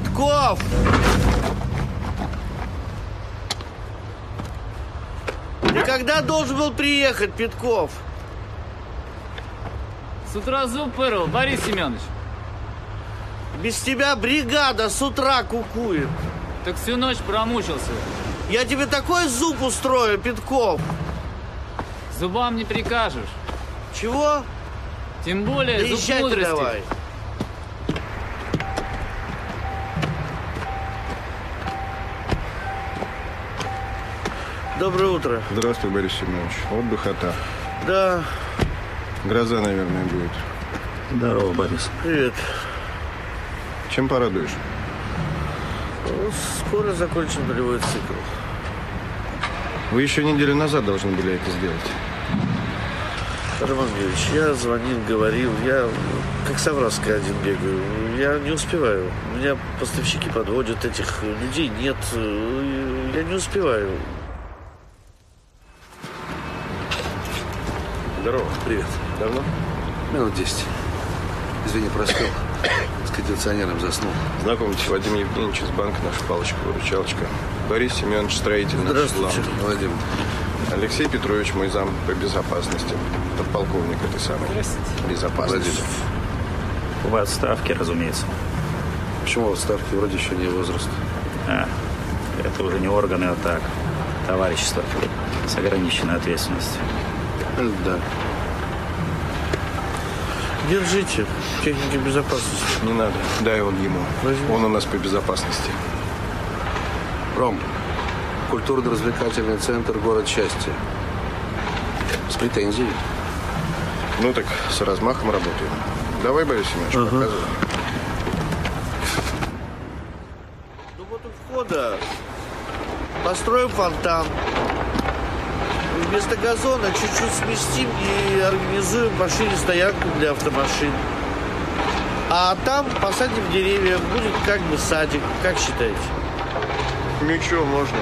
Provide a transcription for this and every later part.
Петков! Ты когда должен был приехать, Петков? С утра зуб вырвал, Борис Семенович. Без тебя бригада с утра кукует. Так всю ночь промучился. Я тебе такой зуб устрою, Петков. Зубам не прикажешь. Чего? Тем более зуб Езжай мудрости. давай. Доброе утро. Здравствуй, Борис Семенович. Вот духота. Да. Гроза, наверное, будет. Здорово, Борис. Привет. Чем порадуешь? Ну, скоро закончим нулевой цикл. Вы еще неделю назад должны были это сделать. Роман Юрьевич, я звонил, говорил, я как совраска один бегаю. Я не успеваю. У меня поставщики подводят, этих людей нет. Я не успеваю. Здорово. Привет. Давно? Минут 10. Извини, проспел. С кондиционером заснул. Знакомьтесь, Вадим Евгеньевич из банка, наша палочка-выручалочка. Борис Семенович, строитель. Здравствуйте. Вадим. Алексей Петрович, мой зам по безопасности. Подполковник этой самой безопасности. В отставке, разумеется. Почему в отставке? Вроде еще не возраст. Это уже не органы, а так. Товарищество с ограниченной ответственностью. Да. Держите. Техники безопасности. Не надо, дай он ему. Возьми. Он у нас по безопасности. Ром, культурно-развлекательный центр, город счастья. С претензией. Ну так, с размахом работаем. Давай, Борис Семенович, показывай. Ну вот у входа построим фонтан. Вместо газона чуть-чуть сместим и организуем пошире стоянку для автомашин. А там посадим деревья, будет как бы садик. Как считаете? Ничего, можно.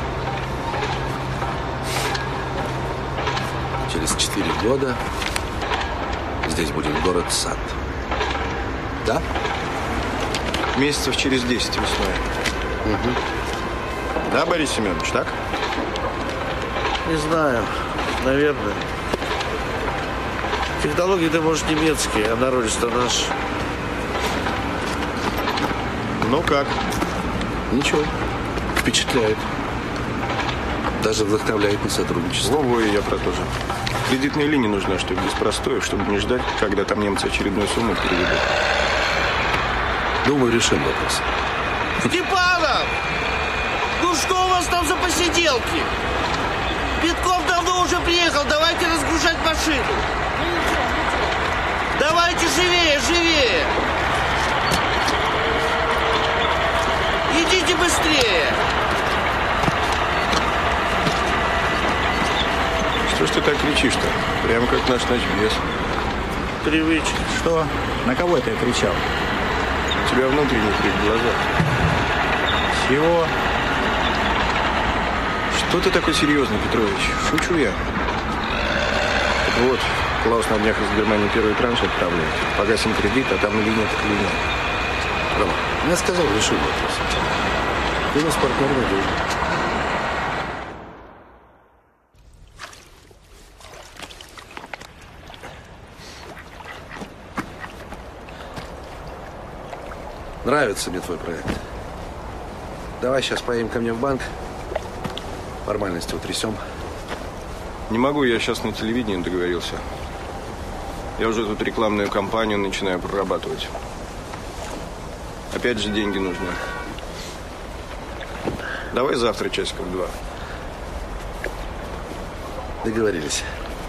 Через 4 года здесь будет город-сад. Да? Месяцев через 10 весной. Угу. Да, Борис Семенович, так? Не знаю. Наверное. Технологии-то, может, немецкие, а народец-то наш. Ну как? Ничего. Впечатляет. Даже вдохновляет на сотрудничество. Во-во, и я про то же. Кредитная линия нужна, чтобы без простоев, чтобы не ждать, когда там немцы очередную сумму переведут. Думаю, решим вопрос. Степанов! Ну что у вас там за посиделки? Петков давно уже приехал, давайте разгружать машину. Давайте живее, живее. Идите быстрее. Что ж ты так кричишь-то? Прям как наш ночбес. Привычка. Что? На кого это я кричал? У тебя внутренний крик в глазах. Чего? Что ты такой серьезный, Петрович? Шучу я. Так вот, Клаус на днях из Германии первый транш отправляет. Погасим кредит, а там линия так линия. Рома, я сказал, решим вопрос. Ты у нас партнер надежды. Нравится мне твой проект. Давай сейчас поедем ко мне в банк. Формальности утрясем. Не могу, я сейчас на телевидении договорился. Я уже тут рекламную кампанию начинаю прорабатывать. Опять же деньги нужны. Давай завтра часиков 2. Договорились.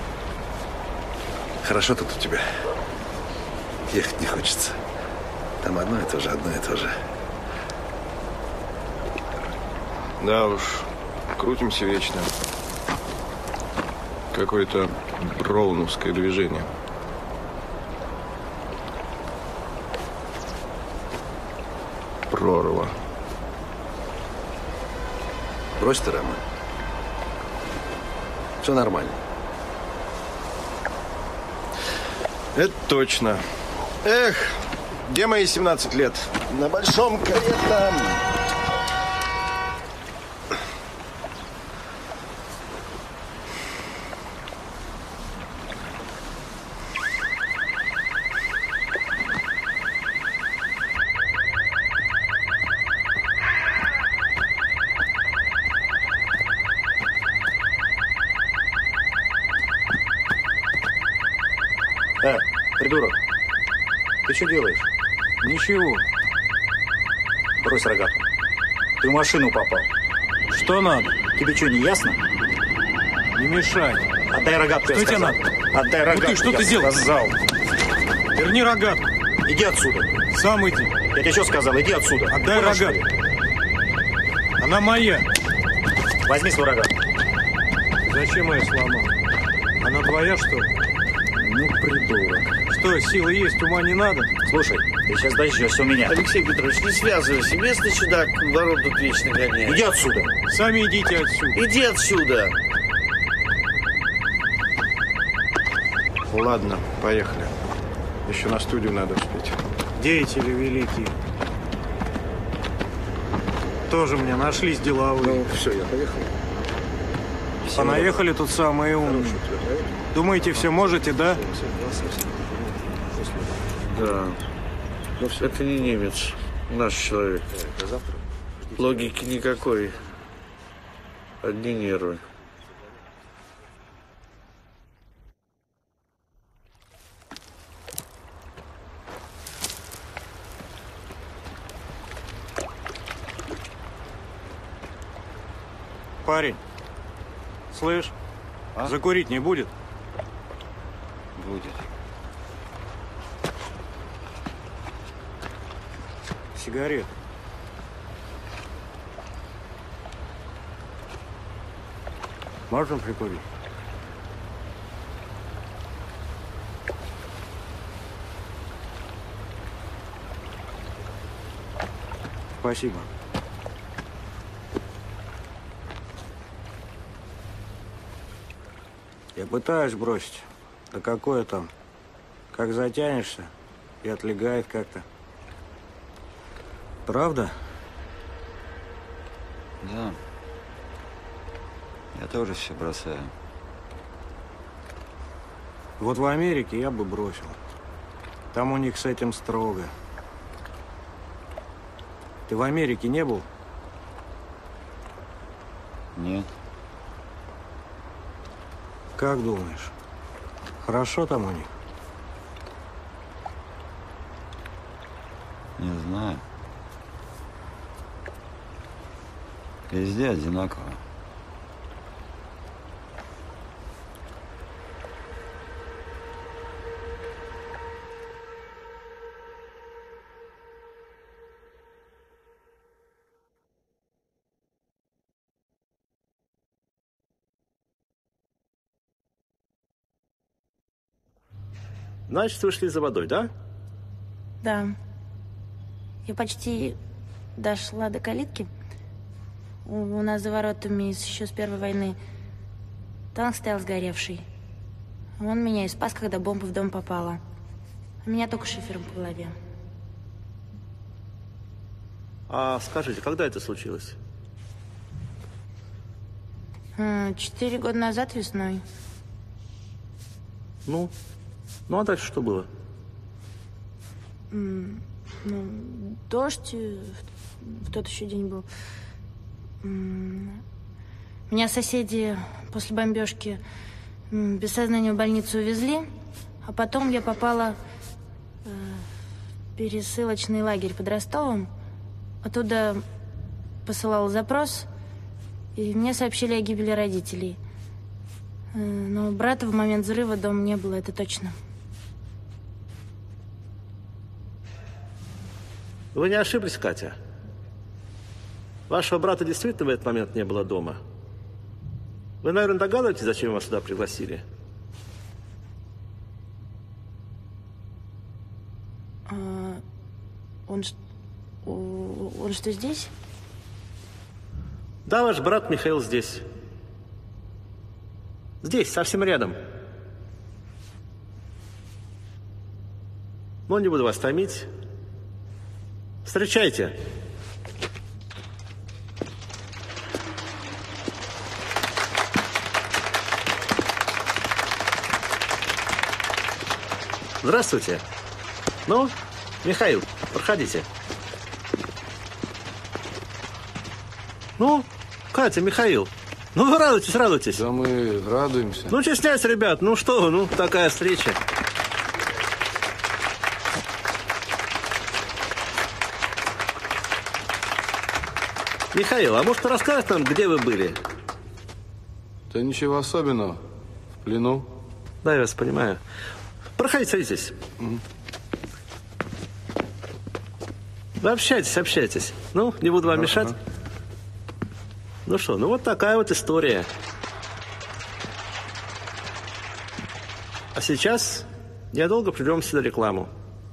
Хорошо тут у тебя. Ехать не хочется. Там одно и то же, одно и то же. Да уж, крутимся вечно. Какое-то броуновское движение. Прорва. Брось ты, Рома. Все нормально. Это точно. Эх, Где мои 17 лет? На большом коне там. Придурок, ты что делаешь? Ничего. Брось рогатку. Ты в машину попал. Что надо? Тебе что, не ясно? Не мешай. Отдай рогатку, Что я тебе сказал. надо? Отдай рогатку, ты что я ты делаешь? сказал. Верни рогатку. Иди отсюда. Сам иди. Я тебе что сказал? Иди отсюда. Отдай Понял, что рогатку. ли? Она моя. Возьми свою рогатку. Зачем я сломал? Она твоя, что ли? Ну, придурок. Что, силы есть, ума не надо? Слушай, ты сейчас дождешься у меня. Алексей Петрович, не связывайся. Местный чудак ворот тут вечно гоняет. Иди отсюда. Сами идите отсюда. Иди отсюда. Ладно, поехали. Еще на студию надо успеть. Деятели великие. Тоже мне нашлись деловые. Ну, все, я поехал. Понаехали тут самые умные. Думаете, все можете, да? Да. Это не немец. Наш человек. Логики никакой. Одни нервы. Парень, слышь, закурить не будет? Будет. Сигарет. Можно прикурить? Спасибо. Я пытаюсь бросить. Да какое там? Как затянешься, и отлегает как-то. Правда? Да. Я тоже все бросаю. Вот в Америке я бы бросил. Там у них с этим строго. Ты в Америке не был? Нет. Как думаешь, хорошо там у них? Не знаю. Везде одинаково. Значит, вы шли за водой, да? Да. Я почти дошла до калитки. У нас за воротами еще с Первой войны танк стоял сгоревший. Он меня и спас, когда бомба в дом попала. А меня только шифером по голове. А скажите, когда это случилось? 4 года назад весной. Ну а дальше что было? Дождь в тот еще день был. Меня соседи после бомбежки без сознания в больницу увезли, а потом я попала в пересылочный лагерь под Ростовом. Оттуда посылала запрос, и мне сообщили о гибели родителей. Но брата в момент взрыва дома не было, это точно. Вы не ошиблись, Катя. Вашего брата действительно в этот момент не было дома. Вы, наверное, догадываетесь, зачем вас сюда пригласили? Он что, здесь? Да, ваш брат Михаил здесь. Здесь, совсем рядом. Но не буду вас томить. Встречайте. Здравствуйте. Ну, Михаил, проходите. Ну, Катя, Михаил. Ну, вы радуйтесь, радуйтесь. Да мы радуемся. Ну, честняйся, ребят. Ну, что вы, ну, такая встреча. Михаил, а может, расскажешь нам, где вы были? Да ничего особенного. В плену. Да, я вас понимаю. Проходите, садитесь. Да общайтесь, общайтесь. Ну, не буду вам мешать. Ну что, ну вот такая вот история. А сейчас ненадолго прервемся на рекламу.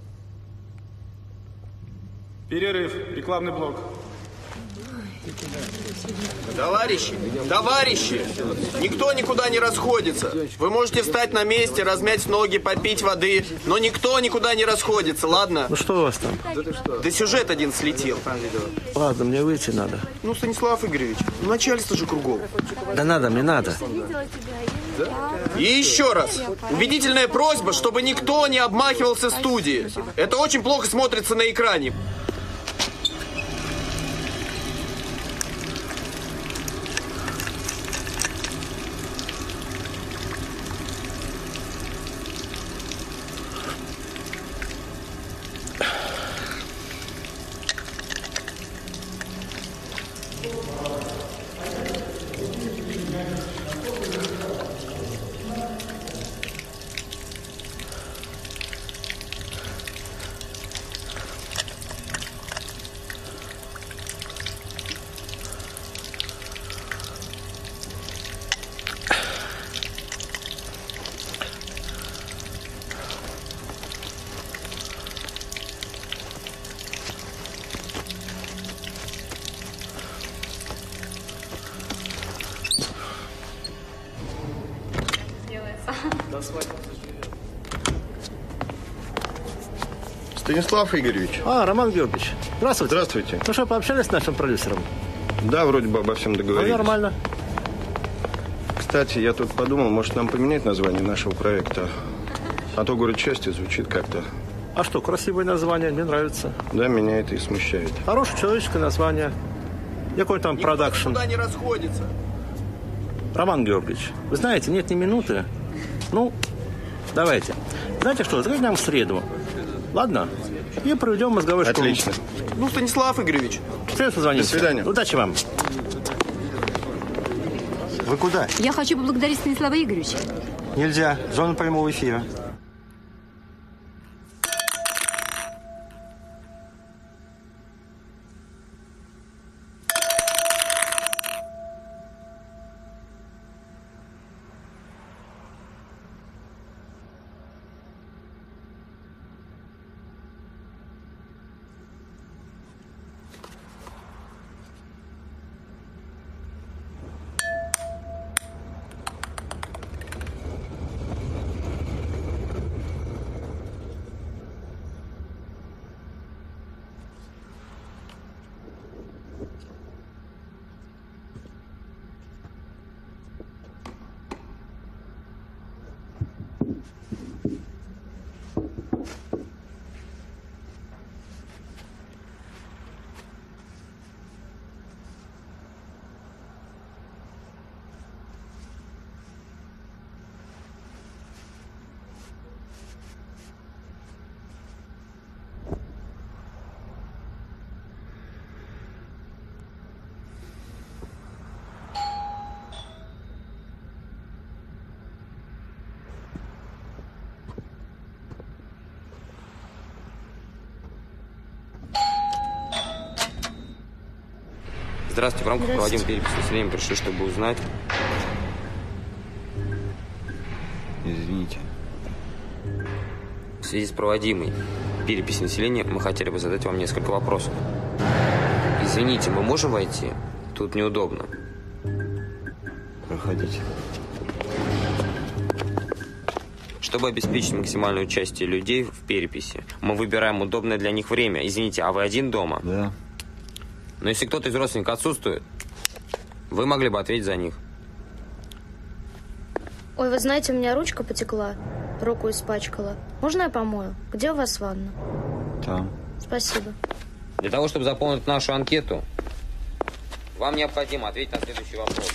Перерыв. Рекламный блок. Товарищи, товарищи, никто никуда не расходится. Вы можете встать на месте, размять ноги, попить воды, но никто никуда не расходится, ладно? Ну что у вас там? Да сюжет один слетел. Ладно, мне выйти надо. Ну, Станислав Игоревич, начальство же кругом. Да надо, мне надо. И еще раз, убедительная просьба, чтобы никто не обмахивался студии. Это очень плохо смотрится на экране. Станислав Игоревич. А, Роман Георгиевич. Здравствуйте. Здравствуйте. Ну что, пообщались с нашим продюсером? Да, вроде бы обо всем договорились. Ну, нормально. Кстати, я тут подумал, может нам поменять название нашего проекта. А то «Город счастья» звучит как-то. А что, красивое название, мне нравится. Да, меня это и смущает. Хорошее человеческое название. Какой там продакшн? Никуда не расходится. Роман Георгиевич, вы знаете, нет ни минуты. Ну, давайте. Знаете что, заходите нам в среду. Ладно? И проведем мозговой штурм. Отлично. Ну, Станислав Игоревич. Все, созвонимся. До свидания. Удачи вам. Вы куда? Я хочу поблагодарить Станислава Игоревича. Нельзя. Зона прямого эфира. Здравствуйте, в рамках проводимой переписи населения пришли, чтобы узнать. Извините. В связи с проводимой переписью населения мы хотели бы задать вам несколько вопросов. Извините, мы можем войти? Тут неудобно. Проходите. Чтобы обеспечить максимальное участие людей в переписи, мы выбираем удобное для них время. Извините, а вы один дома? Да. Но если кто-то из родственников отсутствует, вы могли бы ответить за них. Ой, вы знаете, у меня ручка потекла, руку испачкала. Можно я помою? Где у вас ванна? Там. Спасибо. Для того, чтобы заполнить нашу анкету, вам необходимо ответить на следующие вопросы.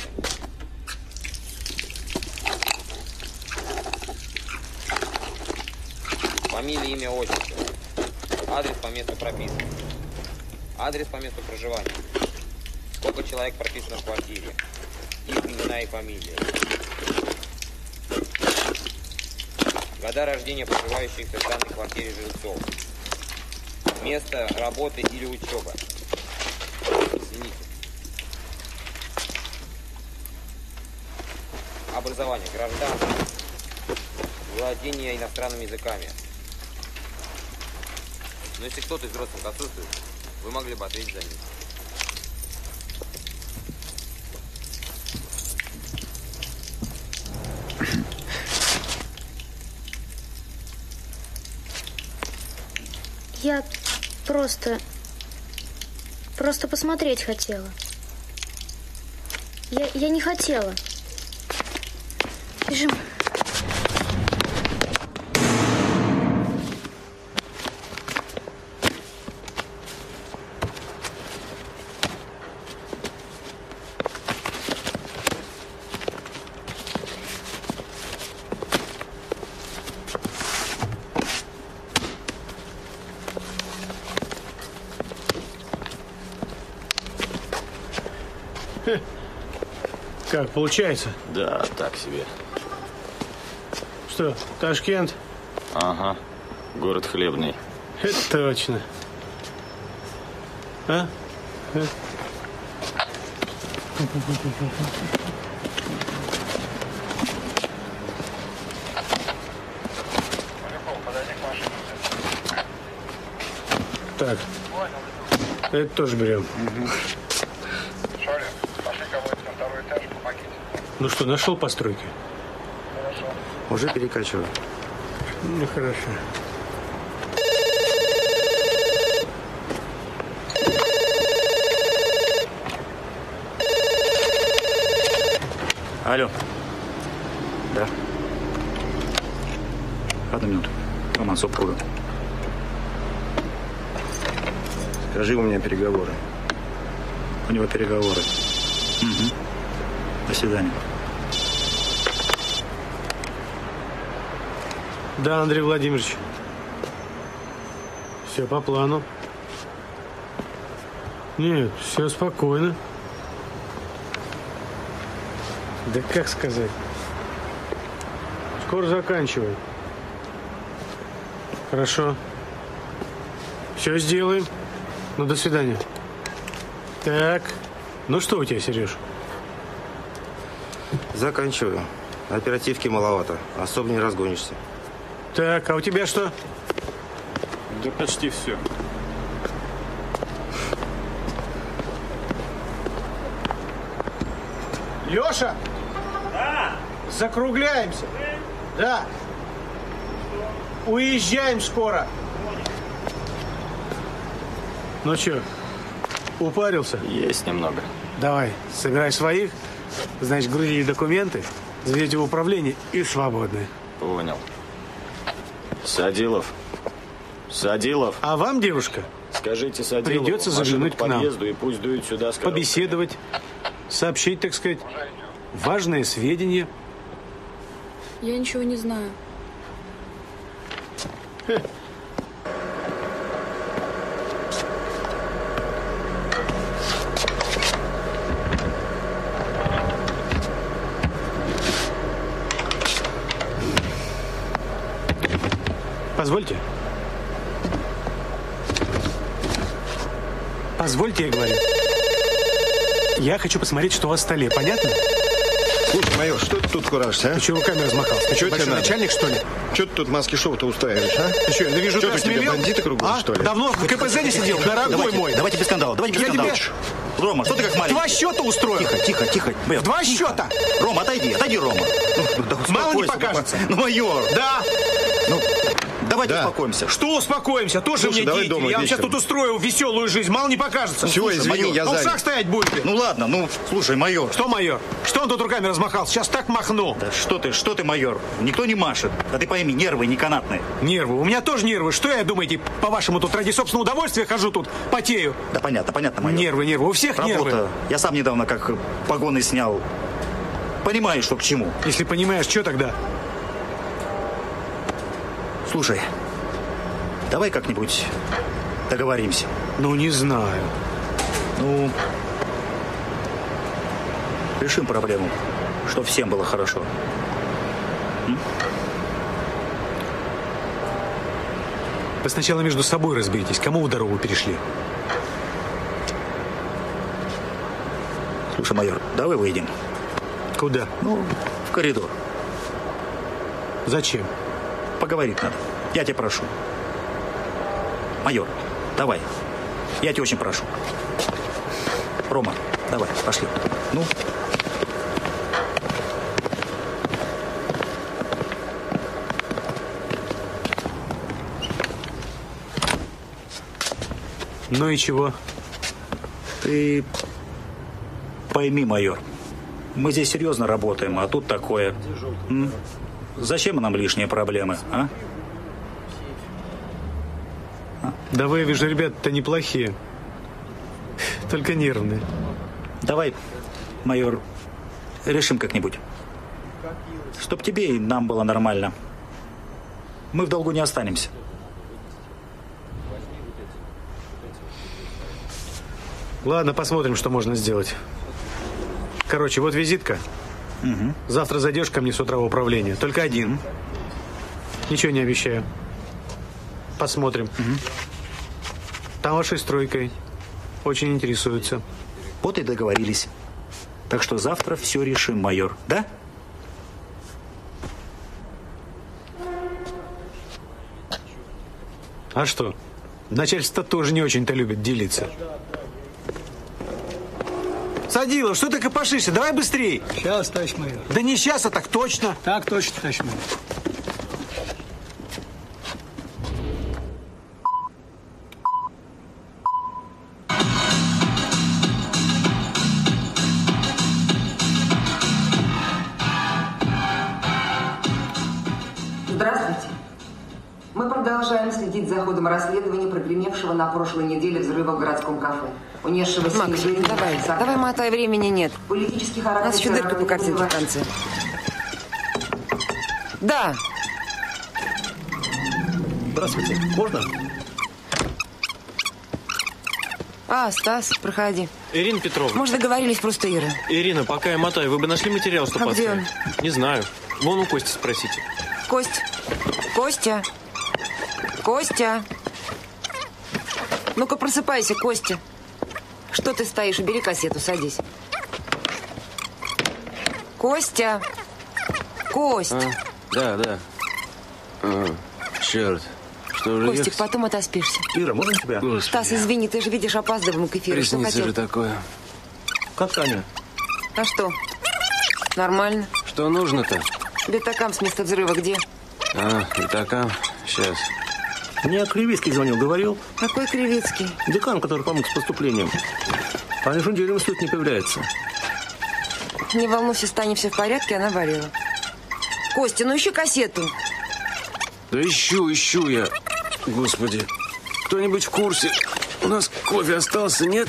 Фамилия, имя, отчество. Адрес по месту прописки. Адрес по месту проживания. Сколько человек прописано в квартире. Их имена и фамилии. Года рождения проживающих в данной квартире жильцов. Место работы или учеба. Извините. Образование. Гражданство. Владение иностранными языками. Но если кто-то из родственников отсутствует, вы могли бы ответить за них. Я просто посмотреть хотела. Я не хотела. Бежим. Как, получается? Да, так себе. Что, Ташкент? Ага, город хлебный. Это точно. А? Так, это тоже берем. Ну что, нашел постройки? Уже перекачиваю. Ну, хорошо. Алло. Да. Одну минуту. Роман Супруга. Скажи, у меня переговоры. У него переговоры. Угу. До свидания. Да, Андрей Владимирович. Все по плану. Нет, все спокойно. Да как сказать? Скоро заканчивай. Хорошо. Все сделаем. Ну, до свидания. Так. Ну, что у тебя, Сереж? Заканчиваю. Оперативки маловато. Особо не разгонишься. Так, а у тебя что? Да почти все. Леша! Да! Закругляемся. Да. Уезжаем скоро. Ну что, упарился? Есть немного. Давай, собирай своих, значит, грузите документы, заведите в управление и свободны. Понял. Садилов. Садилов. А вам, девушка, скажите Садилову, придется заглянуть к нам. И пусть дует сюда с побеседовать, сообщить, так сказать, важные сведения. Я ничего не знаю. Позвольте. Позвольте, я говорю. Я хочу посмотреть, что у вас в столе. Понятно? Слушай, майор, что ты тут куражишься, а? Ты чего руками размахался? Ты что, большой начальник, что ли? Что ты тут маски шоу-то устраиваешь, а? Ты что, я вижу, что ты у тебя осмелел? бандиты кругом, что ли? Давно в КПЗ не сидел, дорогой мой. Давайте без скандала, давайте без скандала. Рома, что ты как маленький? Два счета устроил. Тихо. Два счета. Рома, отойди, Рома. Да Мало не успокойся, покажется. Ну, майор. Да. Ну, давайте успокоимся. Что успокоимся? Тоже Слушай, мне давай деятель. дома Я вам сейчас вечером. тут устрою веселую жизнь. Мало не покажется. Всё, Слушай, извини, майор, я ну, в занят. шаг стоять будете. Ну ладно, слушай, майор. Что майор? Что он тут руками размахал? Сейчас так махну. Да что ты, майор? Никто не машет. А ты пойми, нервы не канатные. Нервы? У меня тоже нервы. Что я, думаете, по-вашему, тут ради собственного удовольствия хожу тут, потею? Да понятно, майор. Нервы. У всех Работа. нервы. Я сам недавно как погоны снял. Понимаешь, что к чему. Если понимаешь, что тогда? Слушай, давай как-нибудь договоримся. Ну, не знаю. Ну, решим проблему, чтобы всем было хорошо. Вы сначала между собой разберитесь, кому вы дорогу перешли. Слушай, майор, давай выйдем. Куда? Ну, в коридор. Зачем? Поговорить надо. Я тебя прошу. Майор, давай. Я тебя очень прошу. Рома, давай, пошли. Ну? Ну и чего? Ты пойми, майор, мы здесь серьезно работаем, а тут такое. Зачем нам лишние проблемы, а? Да вы, я вижу, ребята-то неплохие. Только нервные. Давай, майор, решим как-нибудь. Чтоб тебе и нам было нормально. Мы в долгу не останемся. Ладно, посмотрим, что можно сделать. Короче, вот визитка. Угу. Завтра зайдешь ко мне с утра в управление. Только один. Ничего не обещаю. Посмотрим. Угу. Там вашей стройкой очень интересуются. Вот и договорились. Так что завтра все решим, майор. Да? А что? Начальство тоже не очень-то любит делиться. Садилов, что ты копошишься? Давай быстрей. Сейчас, товарищ майор. Да не сейчас, а так точно. Так точно, товарищ майор. Здравствуйте. Мы продолжаем следить за ходом расследования прогремевшего на прошлой неделе взрыва в городском кафе, унесшего Макс, жизни. давай мотай, времени нет. Политический У характер. нас еще дырка по картинке в конце. Да. Здравствуйте. Можно? А, Стас, проходи. Ирина Петровна. Может, договорились, просто Ира. Ирина, пока я мотаю, вы бы нашли материал, что А где поставить? Не знаю. Вон у Кости спросите. Костя. Ну-ка, просыпайся, Костя. Что ты стоишь? Убери кассету, садись. Костя. Кость. Да. Черт. Что уже Костик, ехать? потом отоспишься. Ира, можно тебя? Господи. Стас, извини, ты же видишь, опаздываем к эфиру. Что Приснится хотел? же такое. Как Таня? А что? Нормально. Что нужно-то? Бетакам с места взрыва где? Бетакам. Сейчас. Мне Кривицкий звонил, говорил. Какой Кривицкий? Декан, который помог с поступлением. А между неделю в не появляется. Не волнуйся, с Таней все в порядке, она болела. Костя, ну ищи кассету. Да ищу я. Господи. Кто-нибудь в курсе? У нас кофе остался, нет?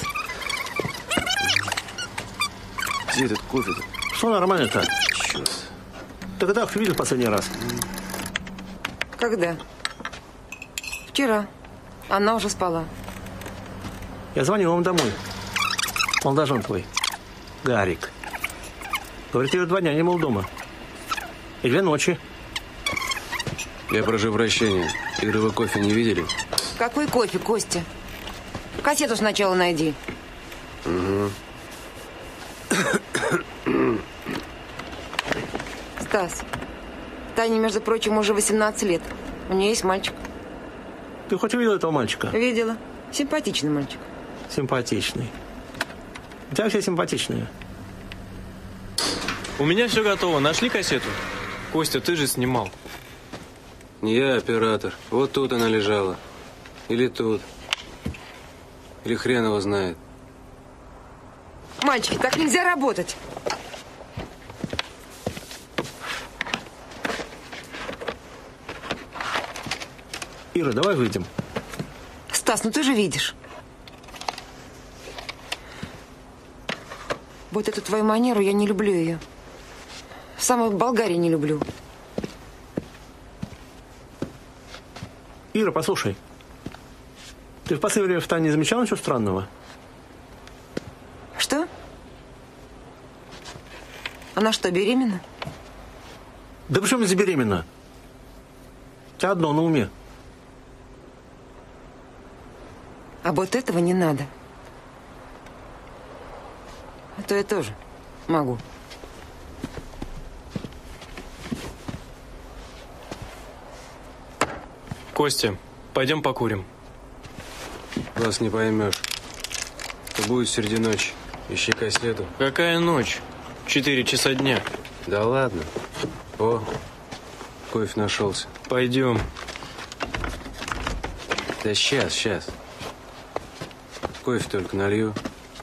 Где этот кофе-то? Что нормально-то? Черт. Ты когда их видел в последний раз? Когда? Вчера. Она уже спала. Я звонил вам домой. Молодожен твой. Гарик. Говорит, я 2 дня не был дома. И 2 ночи. Я прошу прощения. Иры, вы кофе не видели? Какой кофе, Костя? Кассету сначала найди. Угу. Стас, Тане, между прочим, уже 18 лет. У нее есть мальчик. Ты хоть увидел этого мальчика? Видела. Симпатичный мальчик. Симпатичный. У тебя все симпатичные. У меня все готово. Нашли кассету? Костя, ты же снимал. Не я оператор. Вот тут она лежала. Или тут. Или хрен его знает. Мальчики, так нельзя работать. Ира, давай выйдем. Стас, ну ты же видишь. Вот эту твою манеру, я не люблю ее. Самой в Болгарии не люблю. Ира, послушай. Ты в последнее время в Тане не замечала ничего странного? Что? Она что, беременна? Да почему здесь беременна? У тебя одно на уме. А вот этого не надо. А то я тоже могу. Костя, пойдем покурим. Вас не поймешь. Это будет среди ночи. Ищи кассету. Какая ночь? 4 часа дня. Да ладно. О, кофе нашелся. Пойдем. Да сейчас. Кофе только налью.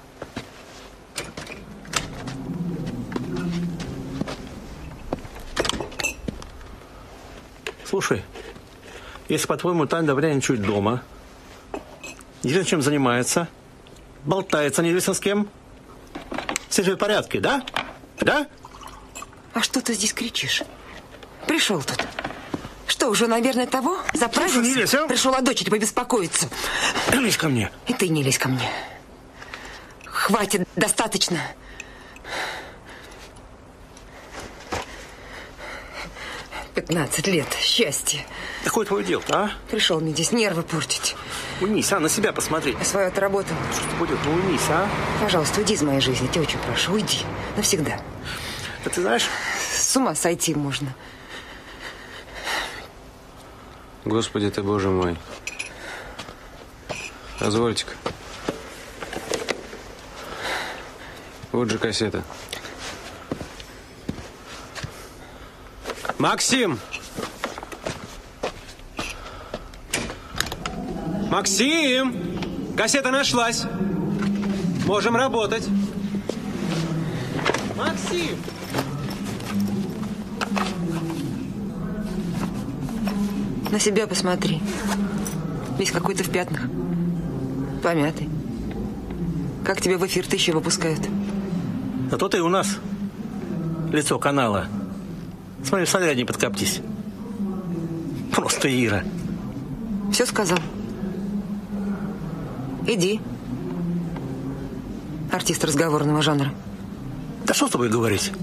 Слушай, если, по-твоему, Таня Добрянин чуть дома, неизвестно чем занимается, болтается неизвестно с кем, все же в порядке, да? Да? А что ты здесь кричишь? Пришел тут. Что, уже, наверное, того? Заправился? Пришел о дочери побеспокоиться. Не лезь ко мне. И ты не лезь ко мне. Хватит, достаточно. 15 лет счастья. Какое твое дело, а? Пришел мне здесь нервы портить. Уймись, на себя посмотри. Я свою отработал. Что ты будет? Ну уймись, а? Пожалуйста, уйди из моей жизни, я тебя очень прошу, уйди. Навсегда. Да ты знаешь... С ума сойти можно. Господи ты, Боже мой. Позвольте-ка. Вот же кассета. Максим! Максим! Кассета нашлась. Можем работать. Максим! На себя посмотри. Весь какой-то в пятнах. Помятый. Как тебя в эфир еще выпускают? Зато ты у нас лицо канала. Смотри, в снаряде не подкоптись. Просто Ира. Все сказал. Иди. Артист разговорного жанра. Да что с тобой говорить?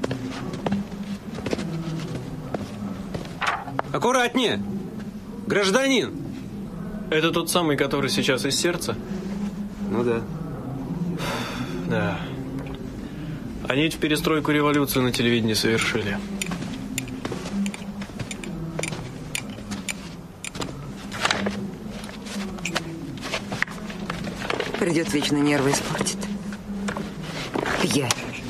Аккуратнее! Гражданин! Это тот самый, который сейчас из сердца? Ну да. Да. Они ведь в перестройку революцию на телевидении совершили. Придет, вечно нервы испортит. Я.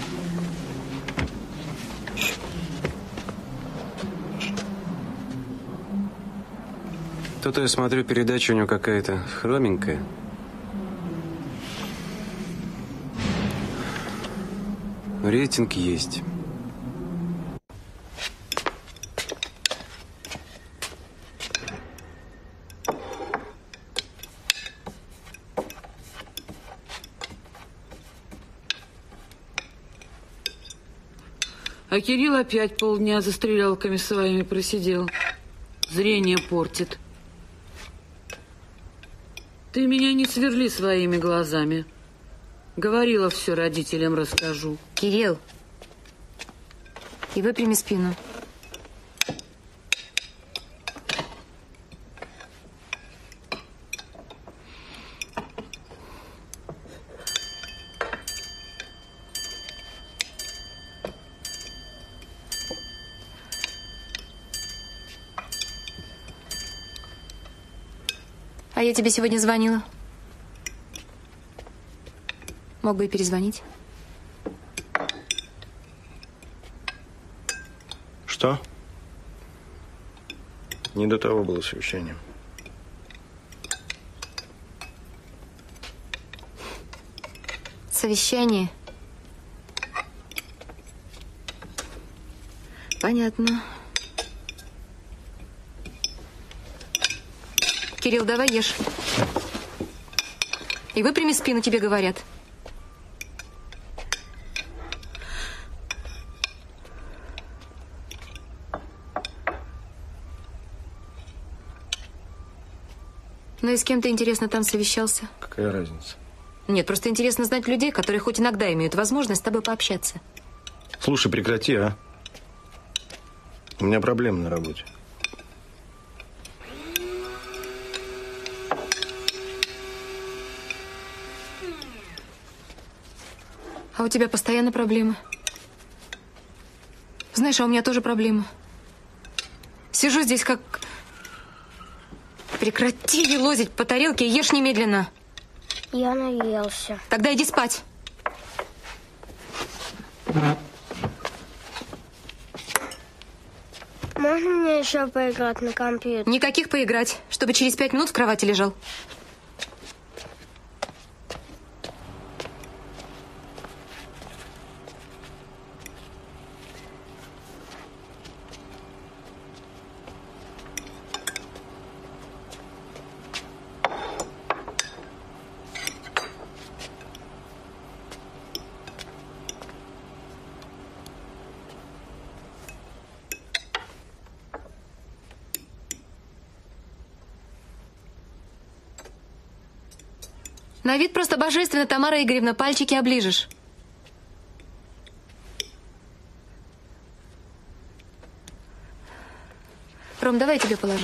Тут я смотрю, передача у него какая-то хроменькая. Рейтинг есть. А Кирилл опять полдня за стрелялками своими просидел. Зрение портит. Ты меня не сверли своими глазами. Говорила, все родителям расскажу. Кирилл, и выпрями спину. А я тебе сегодня звонила. Мог бы и перезвонить. Что? Не до того было совещание. Совещание. Понятно. Кирилл, давай ешь. И выпрями спину, тебе говорят. Ну и с кем ты, интересно, там совещался? Какая разница? Нет, просто интересно знать людей, которые хоть иногда имеют возможность с тобой пообщаться. Слушай, прекрати, а? У меня проблемы на работе. А у тебя постоянно проблемы. Знаешь, а у меня тоже проблемы. Сижу здесь как... Прекрати елозить по тарелке и ешь немедленно. Я наелся. Тогда иди спать. Можно мне еще поиграть на компьютере? Никаких поиграть, чтобы через 5 минут в кровати лежал. На вид просто божественно, Тамара Игоревна, пальчики оближешь. Ром, давай я тебе положу.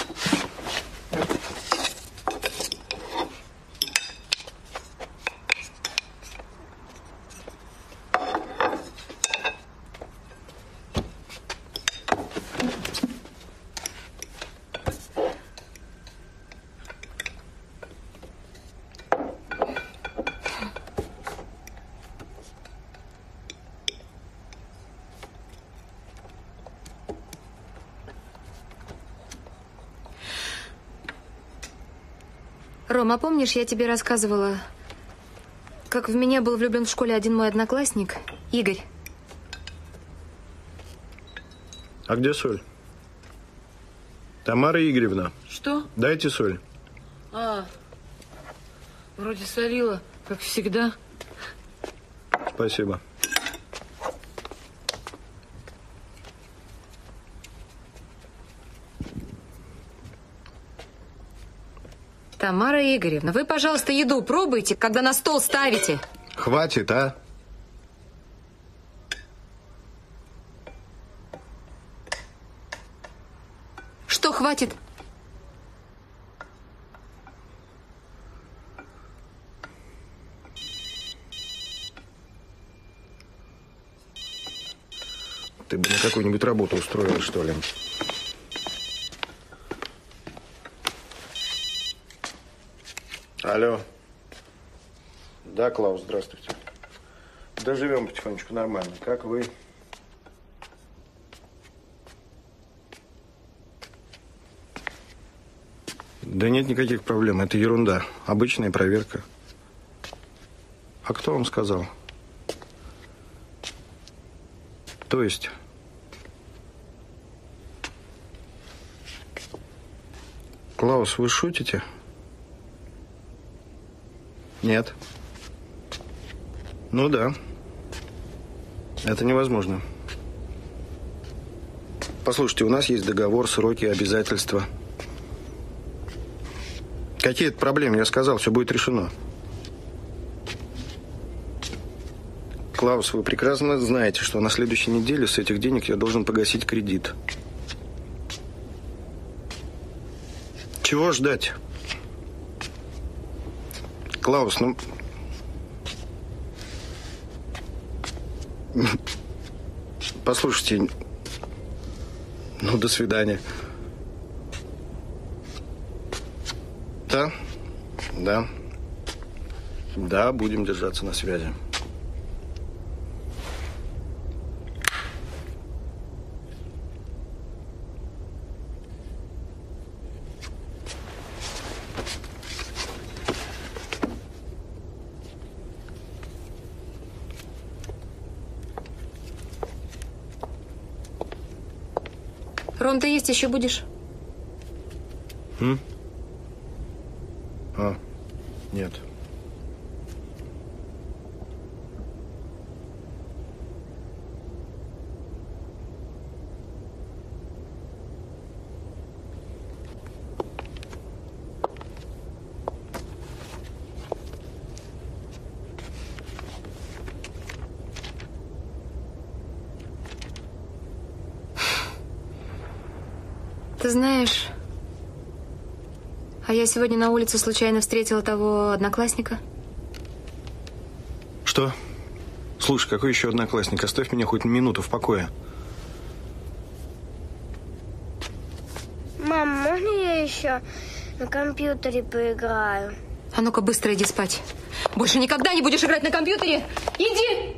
Рома, помнишь, я тебе рассказывала, как в меня был влюблен в школе один мой одноклассник, Игорь? А где соль? Тамара Игоревна. Что? Дайте соль. Вроде солила, как всегда. Спасибо. Тамара Игоревна, вы, пожалуйста, еду пробуйте, когда на стол ставите. Хватит, а? Что хватит? Ты бы на какую-нибудь работу устроила, что ли? Алло. Да, Клаус, здравствуйте. Да живем потихонечку нормально. Как вы? Да нет никаких проблем. Это ерунда. Обычная проверка. А кто вам сказал? То есть? Клаус, вы шутите? Нет. Ну да. Это невозможно. Послушайте, у нас есть договор, сроки, обязательства. Какие-то проблемы, я сказал, все будет решено. Клаус, вы прекрасно знаете, что на следующей неделе с этих денег я должен погасить кредит. Чего ждать? Клаус, ну... Послушайте, ну, до свидания. Да? Да. Да, будем держаться на связи. Ром, ты есть еще будешь? Нет. Ты знаешь, а я сегодня на улице случайно встретила того одноклассника. Что? Слушай, какой еще одноклассник? Оставь меня хоть на минуту в покое. Мам, можно я еще на компьютере поиграю? А ну-ка, быстро иди спать. Больше никогда не будешь играть на компьютере. Иди!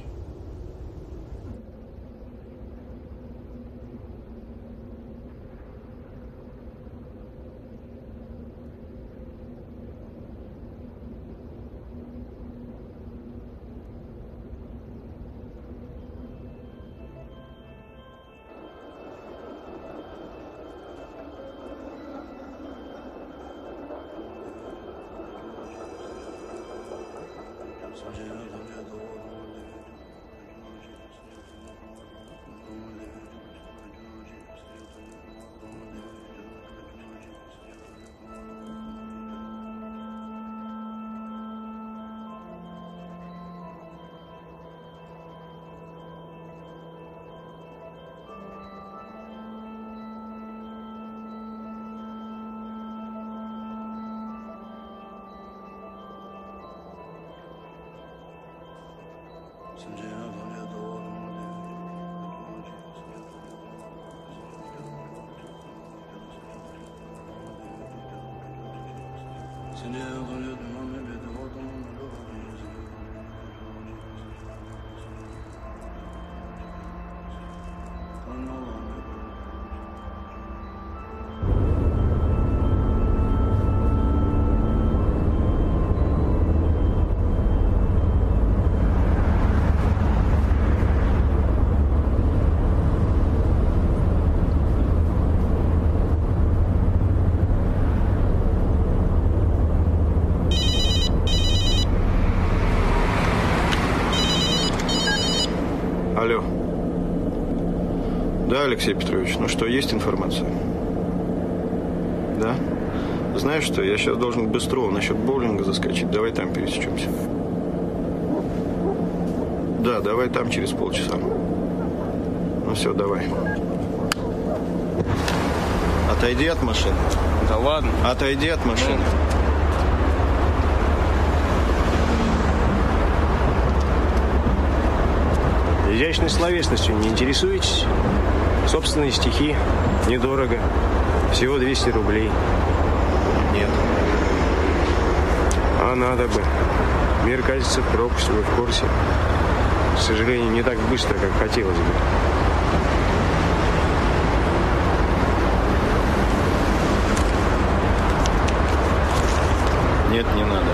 Алло. Да, Алексей Петрович, ну что, есть информация? Да? Знаешь что, я сейчас должен к Быстрову насчет боулинга заскочить. Давай там пересечемся. Да, давай там через полчаса. Ну все, давай. Отойди от машины. Да ладно. Отойди от машины. Изящной словесностью не интересуетесь? Собственные стихи, недорого, всего 200 рублей. Нет. А надо бы. Мир катится в пропасть, вы в курсе. К сожалению, не так быстро, как хотелось бы. Нет, не надо.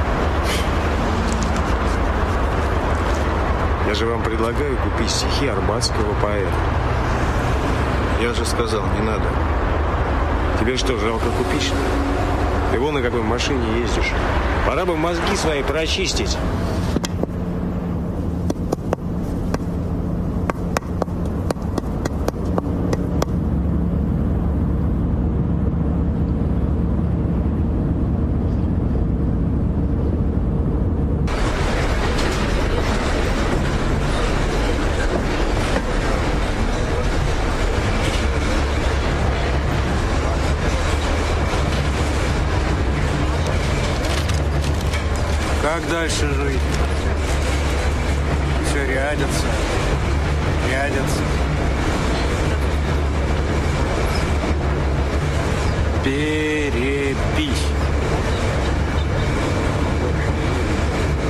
Я же вам предлагаю купить стихи арбатского поэта. Я же сказал, не надо. Тебе что, жалко купить, что ли? Ты вон на какой машине ездишь. Пора бы мозги свои прочистить. Как дальше жить? Все рядятся, рядятся. Перепись.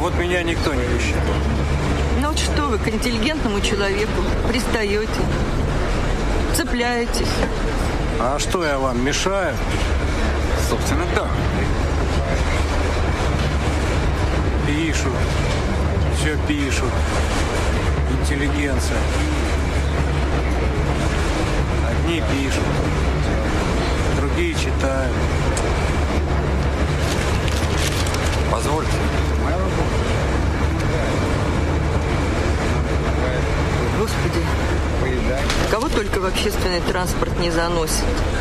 вот меня никто не ищет. Ну вот что вы к интеллигентному человеку пристаете, цепляетесь. А что, я вам мешаю? Собственно, да. Пишут. Все пишут. Интеллигенция. Одни пишут, другие читают. Позвольте. Господи, кого только в общественный транспорт не заносит.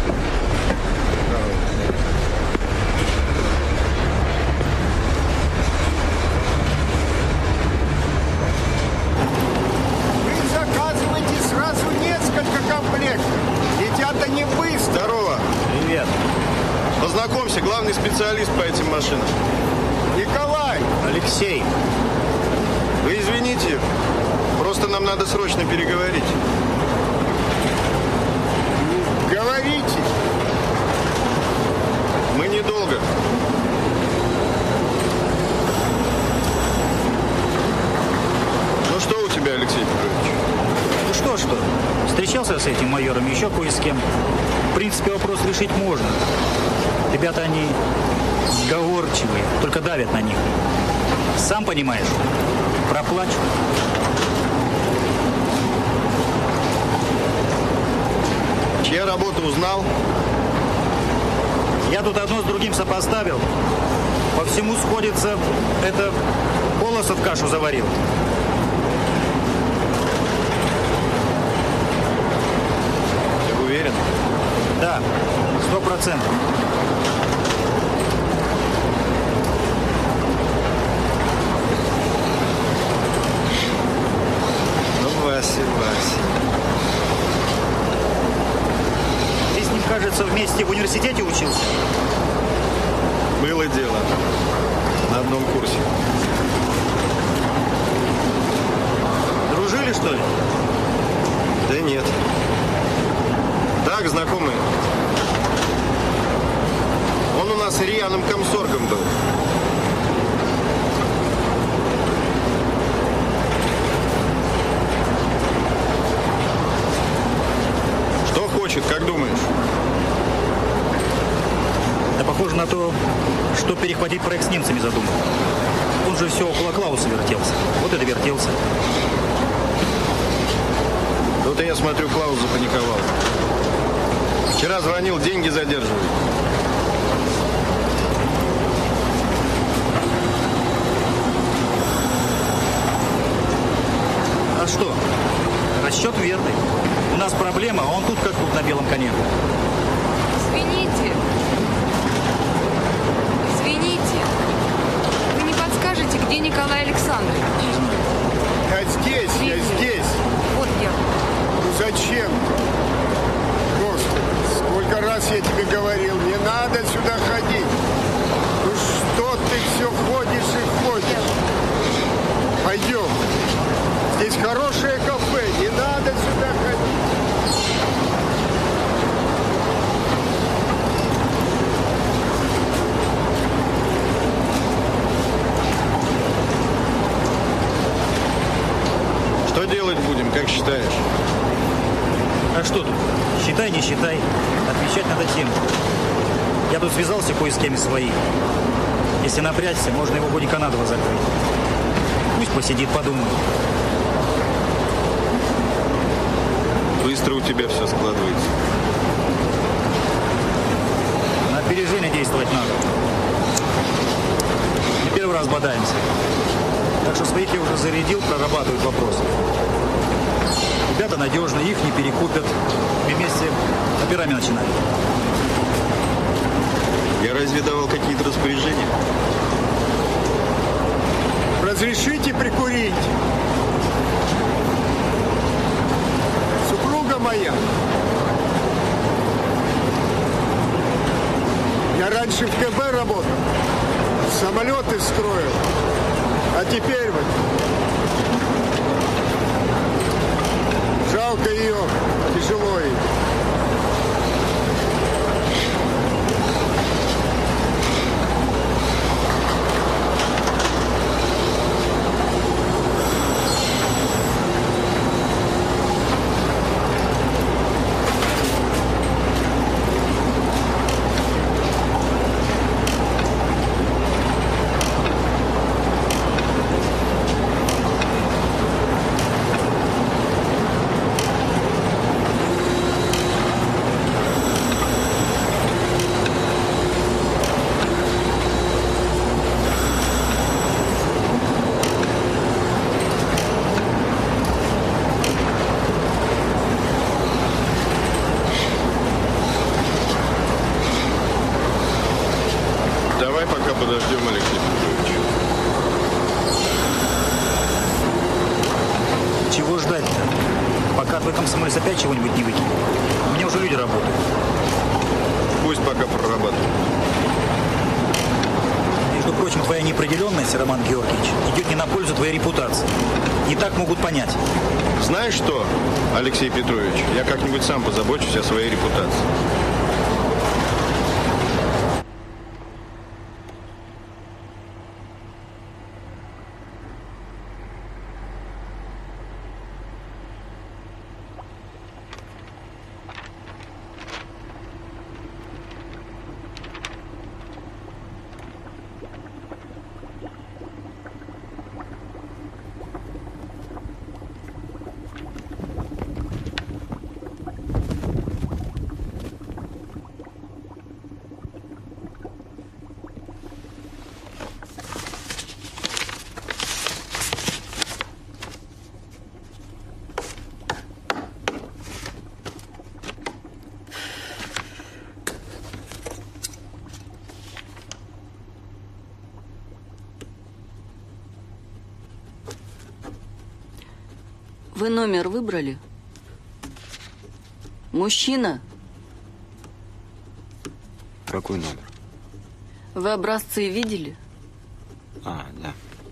Вы заказываете сразу несколько комплектов. Летят они быстро. Здорово. Привет. Познакомься, главный специалист по этим машинам. Николай. Алексей. Вы извините, просто нам надо срочно переговорить. Говорите. Мы недолго. Ну что у тебя, Алексей Петрович? Ну что? Встречался с этим майором, еще кое с кем. В принципе, вопрос решить можно. Ребята, они сговорчивые, только давят на них. Сам понимаешь, проплачу. Чья работа узнал? Я тут одно с другим сопоставил. По всему сходится, это Колосов кашу заварил. Ты уверен? Да, 100%. Ну, Вася. Ты с ним, кажется, вместе в университете учился? Было дело. На одном курсе. Дружили, что ли? Да нет. Так, знакомые. Он у нас рьяным комсоргом был. Что хочет, как думаешь? Да похоже на то, что перехватить проект с немцами задумал. Он же все около Клауса вертелся. Вот и довертелся. Тут я смотрю, Клаус запаниковал. Вчера звонил, деньги задерживают. А что? Расчет верный. У нас проблема, а он тут как тут на белом коне. Извините. Вы не подскажете, где Николай Александрович? Я здесь. Вот я. Ну зачем? Господи, сколько раз я тебе говорил, не надо сюда ходить. Ну что ты все ходишь и ходишь? Пойдем. Здесь хорошее кафе, не надо сюда ходить. Что делать будем, как считаешь? А что тут? Считай, не считай. Отвечать надо тем. Я тут связался кое с кем из своих. Если напрячься, можно его годика на 2 закрыть. Пусть посидит, подумает. Быстро у тебя все складывается. На опережение действовать надо. Не первый раз бодаемся. Так что своих я уже зарядил, прорабатывают вопросы. Ребята надежные, их не перекупят. Мы вместе операми начинали. Я разве давал какие-то распоряжения? Разрешите прикурить? Супруга моя. Я раньше в КБ работал, самолеты строил, а теперь вот жалко ее, тяжело ей. твой комсомолец опять чего-нибудь не выкинет. У меня уже люди работают. Пусть пока прорабатывает. Между прочим, твоя неопределенность, Роман Георгиевич, идет не на пользу твоей репутации. Не так могут понять. Знаешь что, Алексей Петрович, я как-нибудь сам позабочусь о своей репутации. Вы номер выбрали? Мужчина? Какой номер? Вы образцы видели? А, да.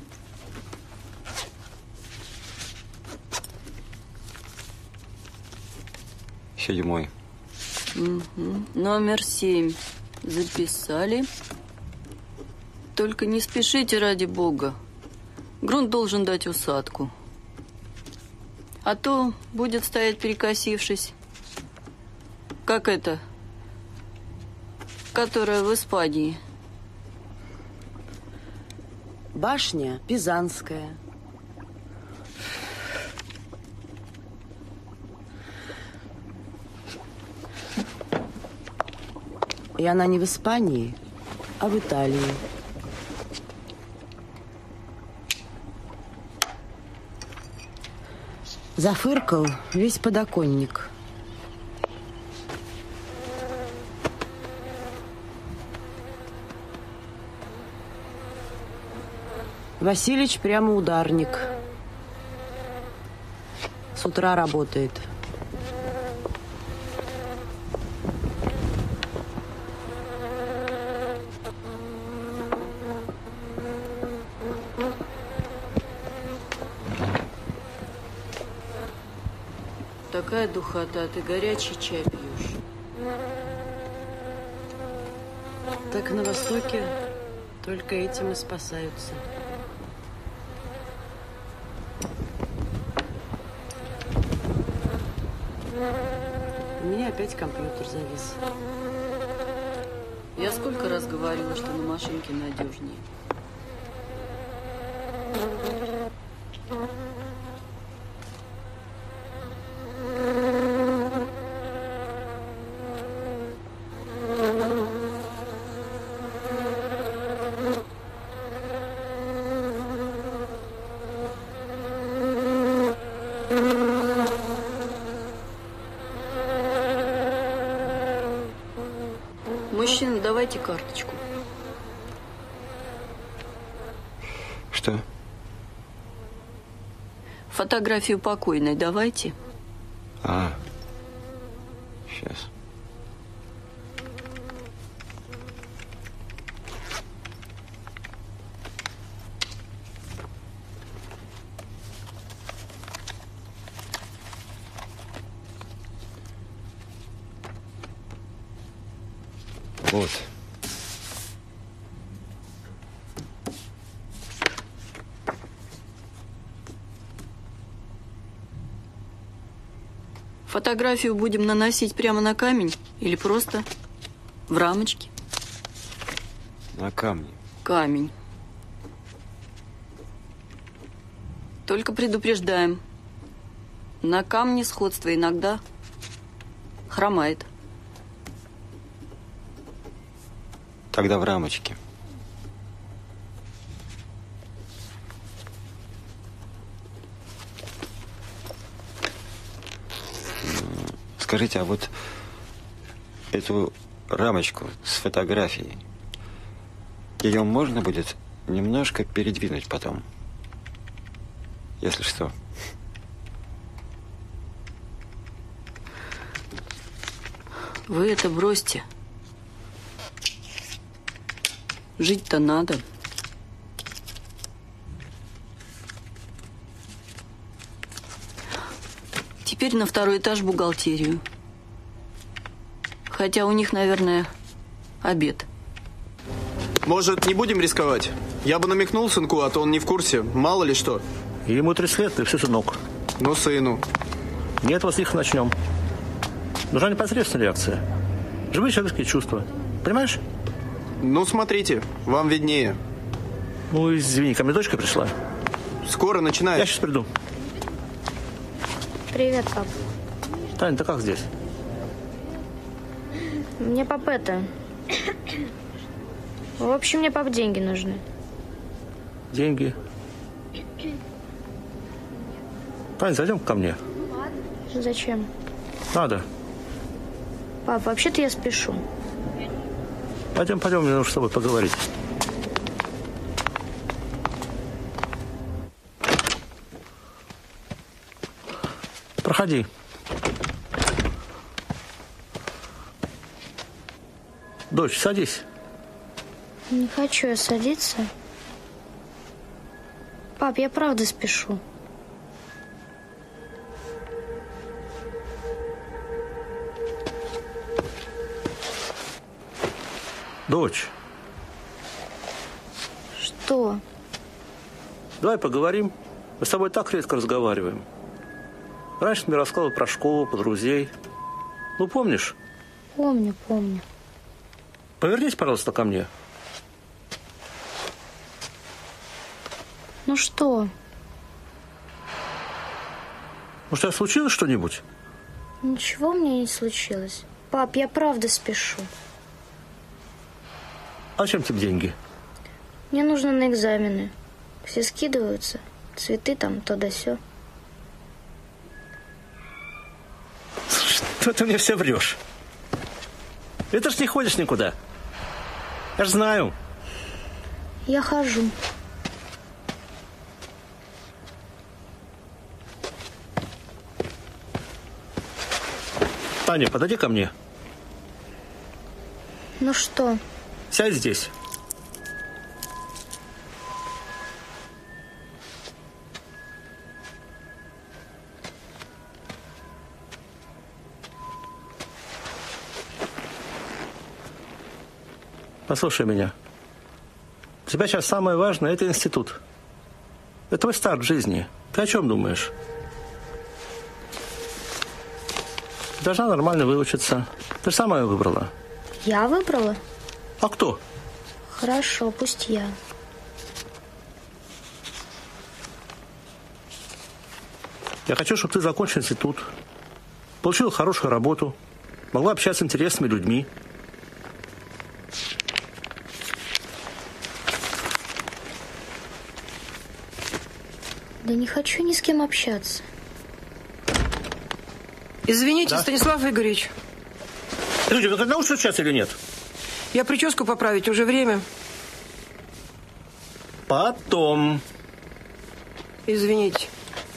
Седьмой. Угу. Номер 7. Записали. Только не спешите, ради бога. Грунт должен дать усадку. А то будет стоять перекосившись. Как это? Которая в Испании. Башня Пизанская. И она не в Испании, а в Италии. Зафыркал весь подоконник. Василич прямо ударник. С утра работает. Такая духота, ты горячий чай пьешь. Так на Востоке только этим и спасаются. У меня опять компьютер завис. Я сколько раз говорила, что на машинке надежнее. Мужчина, давайте карточку. Что? Фотографию покойной давайте. А, сейчас. Вот. Фотографию будем наносить прямо на камень или просто в рамочке? На камне. Камень. Только предупреждаем. На камне сходство иногда хромает. Тогда в рамочке. Скажите, а вот эту рамочку с фотографией, ее можно будет немножко передвинуть потом, если что? Вы это бросьте. Жить-то надо. Теперь на второй этаж бухгалтерию. Хотя у них, наверное, обед. Может, не будем рисковать? Я бы намекнул сынку, а то он не в курсе. Мало ли что. Ему 30 лет, и все, сынок. Ну, сыну. Нет, вот с них начнем. Нужна непосредственная реакция. Живые человеческие чувства. Понимаешь? Ну, смотрите, вам виднее. Ну, извини, ко мне дочка пришла. Скоро начинает. Я сейчас приду. Привет, пап. Таня, ты как здесь? Мне, пап, это... В общем, мне, пап, деньги нужны. Деньги? Таня, зайдем ко мне. Зачем? Надо. Пап, вообще-то я спешу. Пойдем, мне нужно с тобой поговорить. Проходи. Дочь, садись. Не хочу я садиться. Пап, я правда спешу. Дочь. Что? Давай поговорим. Мы с тобой так редко разговариваем. Раньше ты мне рассказывал про школу, про друзей. Ну, помнишь? Помню. Повернись, пожалуйста, ко мне. Ну что? Может, у тебя случилось что-нибудь? Ничего у меня не случилось. Пап, я правда спешу. А чем тебе деньги? Мне нужно на экзамены. Все скидываются. Цветы там, то да сё. Что ты мне все врешь? Ты ж не ходишь никуда. Я ж знаю. Я хожу. Таня, подойди ко мне. Ну что? Сядь здесь. Послушай меня. Для тебя сейчас самое важное – это институт. Это твой старт в жизни. Ты о чем думаешь? Ты должна нормально выучиться. Ты же сама ее выбрала. Я выбрала? А кто? Хорошо, пусть я. Я хочу, чтобы ты закончил институт, получила хорошую работу, могла общаться с интересными людьми. Да не хочу ни с кем общаться. Извините, Да? Станислав Игоревич. Люди, вы научитесь сейчас или нет? Я прическу поправить, уже время. Потом. Извините.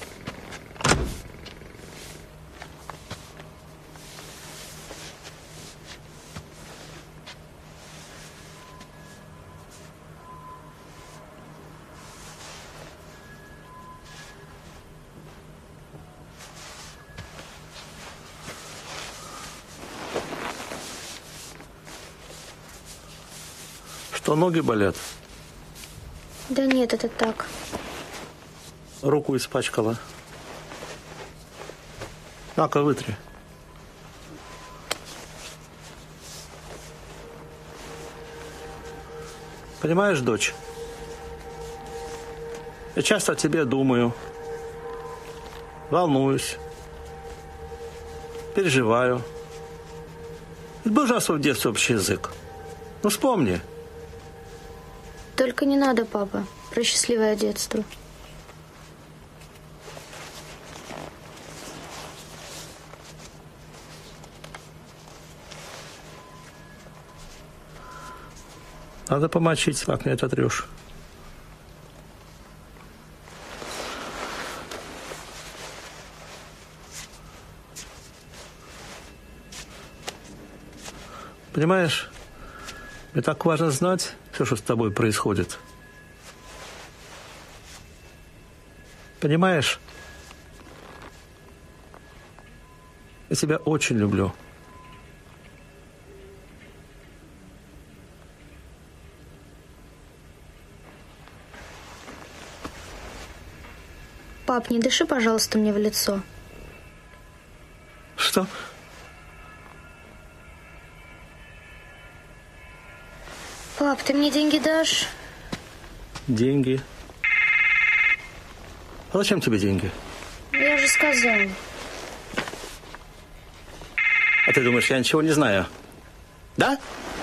Что, ноги болят? Да нет, это так. Руку испачкала. На-ка, вытри. Понимаешь, дочь? Я часто о тебе думаю. Волнуюсь. Переживаю. Ведь был же у нас в детстве общий язык. Ну, вспомни. Только не надо, папа, про счастливое детство. Надо помочить, как мне это отрешь. Понимаешь, мне так важно знать все, что с тобой происходит. Понимаешь? Я тебя очень люблю. Пап, не дыши, пожалуйста, мне в лицо. Что? Пап, ты мне деньги дашь? Деньги? А зачем тебе деньги? Я же сказал. А ты думаешь, я ничего не знаю? Да?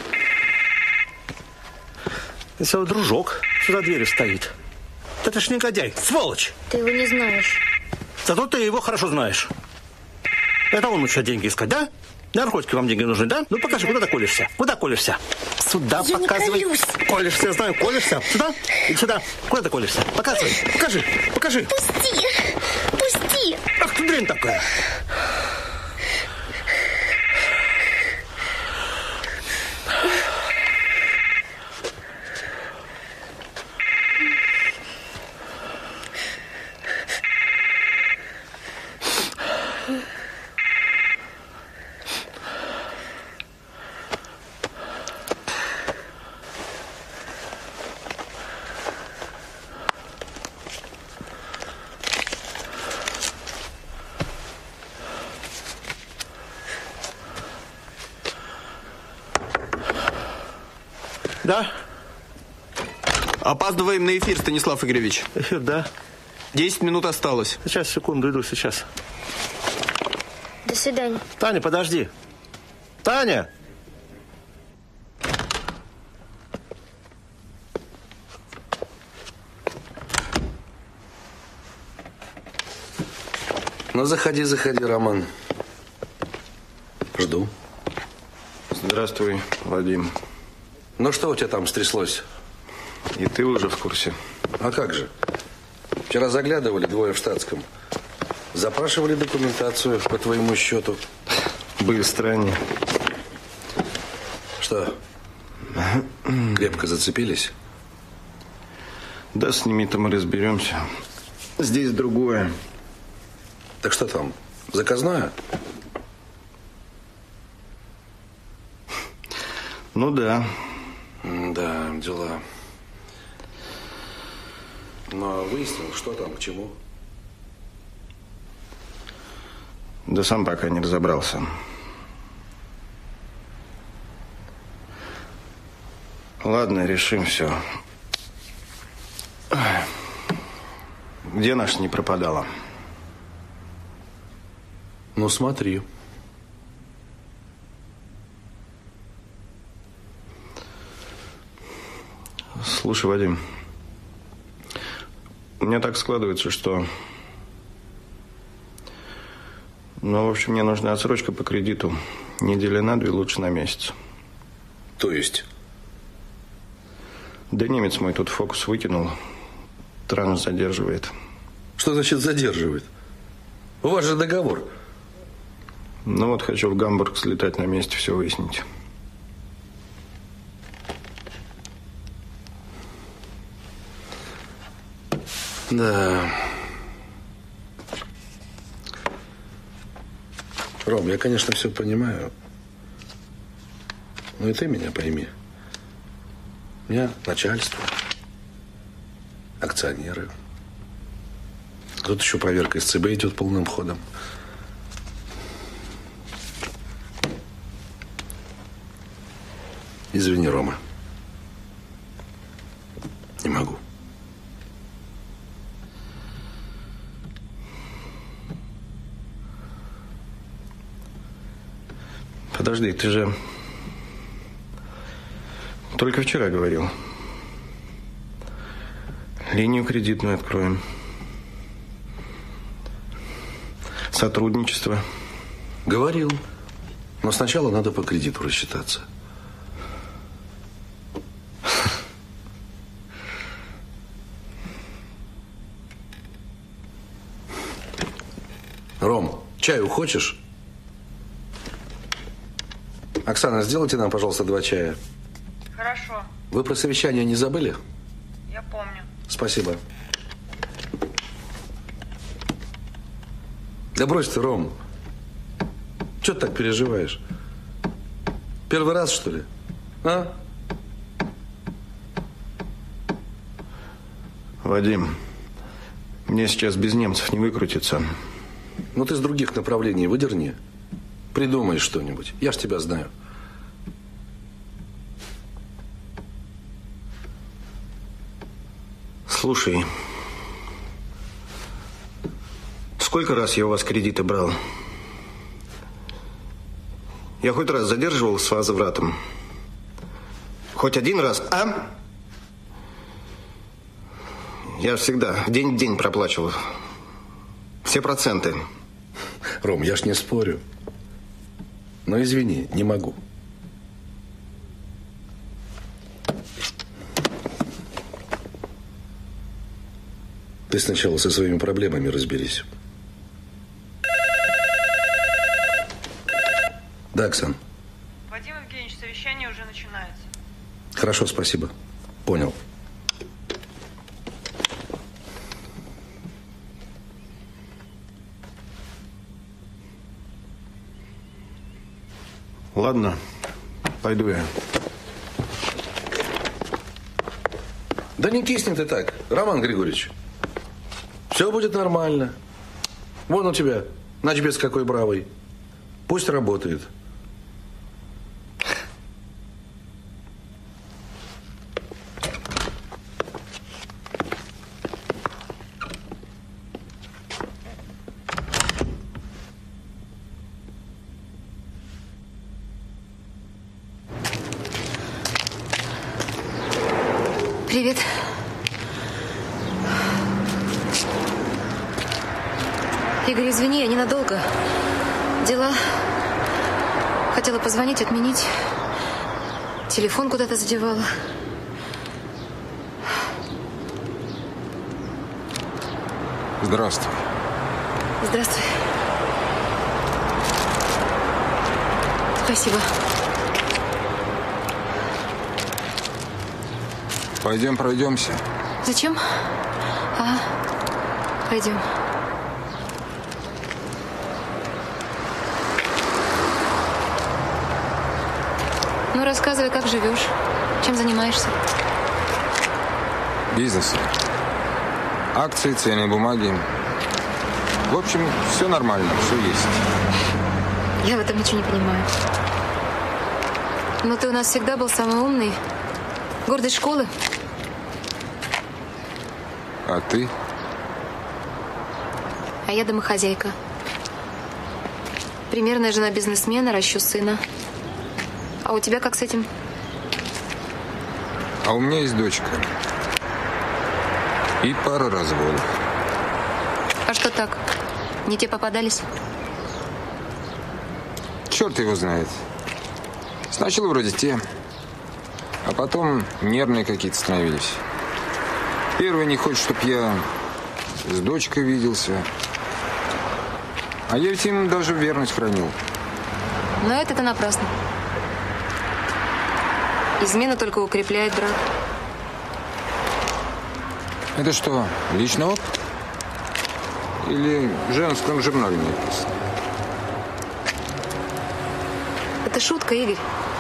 Это вот дружок, что за дверью стоит. Это ж негодяй, сволочь. Ты его не знаешь. Зато ты его хорошо знаешь. Это он учит деньги искать, да? На наркотики вам деньги нужны, да? Ну покажи, куда ты колешься? Куда колешься? Сюда я показывай. Не колюсь. Колешься, я знаю, колешься. Сюда? Иди сюда. Куда ты колешься? Показывай. Покажи. Покажи. Пусти. Пусти. Ах ты дрянь такая. Да? Опаздываем на эфир, Станислав Игоревич. Эфир, да. 10 минут осталось. Сейчас, секунду, иду сейчас. До свидания. Таня, подожди. Таня! Ну, заходи, заходи, Роман. Жду. Здравствуй, Вадим. Ну, что у тебя там стряслось? И ты уже в курсе. А как же? Вчера заглядывали двое в штатском. Запрашивали документацию по твоему счету. Быстро они. Что? Крепко зацепились? Да, с ними-то мы разберемся. Здесь другое. Так что там, заказное? Ну да. Да, дела. Но выяснил, что там, к чему? Да сам пока не разобрался. Ладно, решим все. Где наша не пропадала? Ну, смотри. Слушай, Вадим, у меня так складывается, что... Ну, в общем, мне нужна отсрочка по кредиту. Недели на 2, лучше на месяц. То есть? Да немец мой тут фокус выкинул. Транс задерживает. Что значит задерживает? У вас же договор. Ну вот, хочу в Гамбург слетать, на месте все выяснить. Да. Ром, я, конечно, все понимаю. Но и ты меня пойми. У меня начальство, акционеры. Тут еще проверка из ЦБ идет полным ходом. Извини, Рома. Не могу. Подожди, ты же только вчера говорил. Линию кредитную откроем. Сотрудничество. Говорил. Но сначала надо по кредиту рассчитаться. Ром, чаю хочешь? Оксана, сделайте нам, пожалуйста, 2 чая. Хорошо. Вы про совещание не забыли? Я помню. Спасибо. Да брось ты, Ром. Чего ты так переживаешь? Первый раз, что ли? А? Вадим, мне сейчас без немцев не выкрутиться. Ну ты с других направлений выдерни. Придумай что-нибудь. Я ж тебя знаю. Слушай, сколько раз я у вас кредиты брал? Я хоть раз задерживал с возвратом? Хоть один раз, а? Я всегда день в день проплачивал. Все проценты. Ром, я ж не спорю. Но извини, не могу. Ты сначала со своими проблемами разберись. Да, Оксан. Вадим Евгеньевич, совещание уже начинается. Хорошо, спасибо. Понял. Ладно, пойду я. Да не кисни ты так, Роман Григорьевич. Все будет нормально. Вон у тебя начбец какой бравый. Пусть работает. Привет. Игорь, извини, я ненадолго. Дела. Хотела позвонить, отменить. Телефон куда-то задевала. Здравствуй. Здравствуй. Спасибо. Пойдем пройдемся. Зачем? Пойдем. Ну, рассказывай, как живешь, чем занимаешься. Бизнес. Акции, ценные бумаги. В общем, все нормально, все есть. Я в этом ничего не понимаю. Но ты у нас всегда был самый умный. Гордость школы. А ты? А я домохозяйка. Примерная жена бизнесмена, ращу сына. А у тебя как с этим? А у меня есть дочка. И пара разводов. А что так? Не те попадались? Черт его знает. Сначала вроде те, а потом нервные какие-то становились. Первый не хочет, чтоб я с дочкой виделся. А я ведь им даже верность хранил. Но это-то напрасно. Измена только укрепляет брак. Это что, личный опыт? Или в женском журнале написано? Это шутка, Игорь.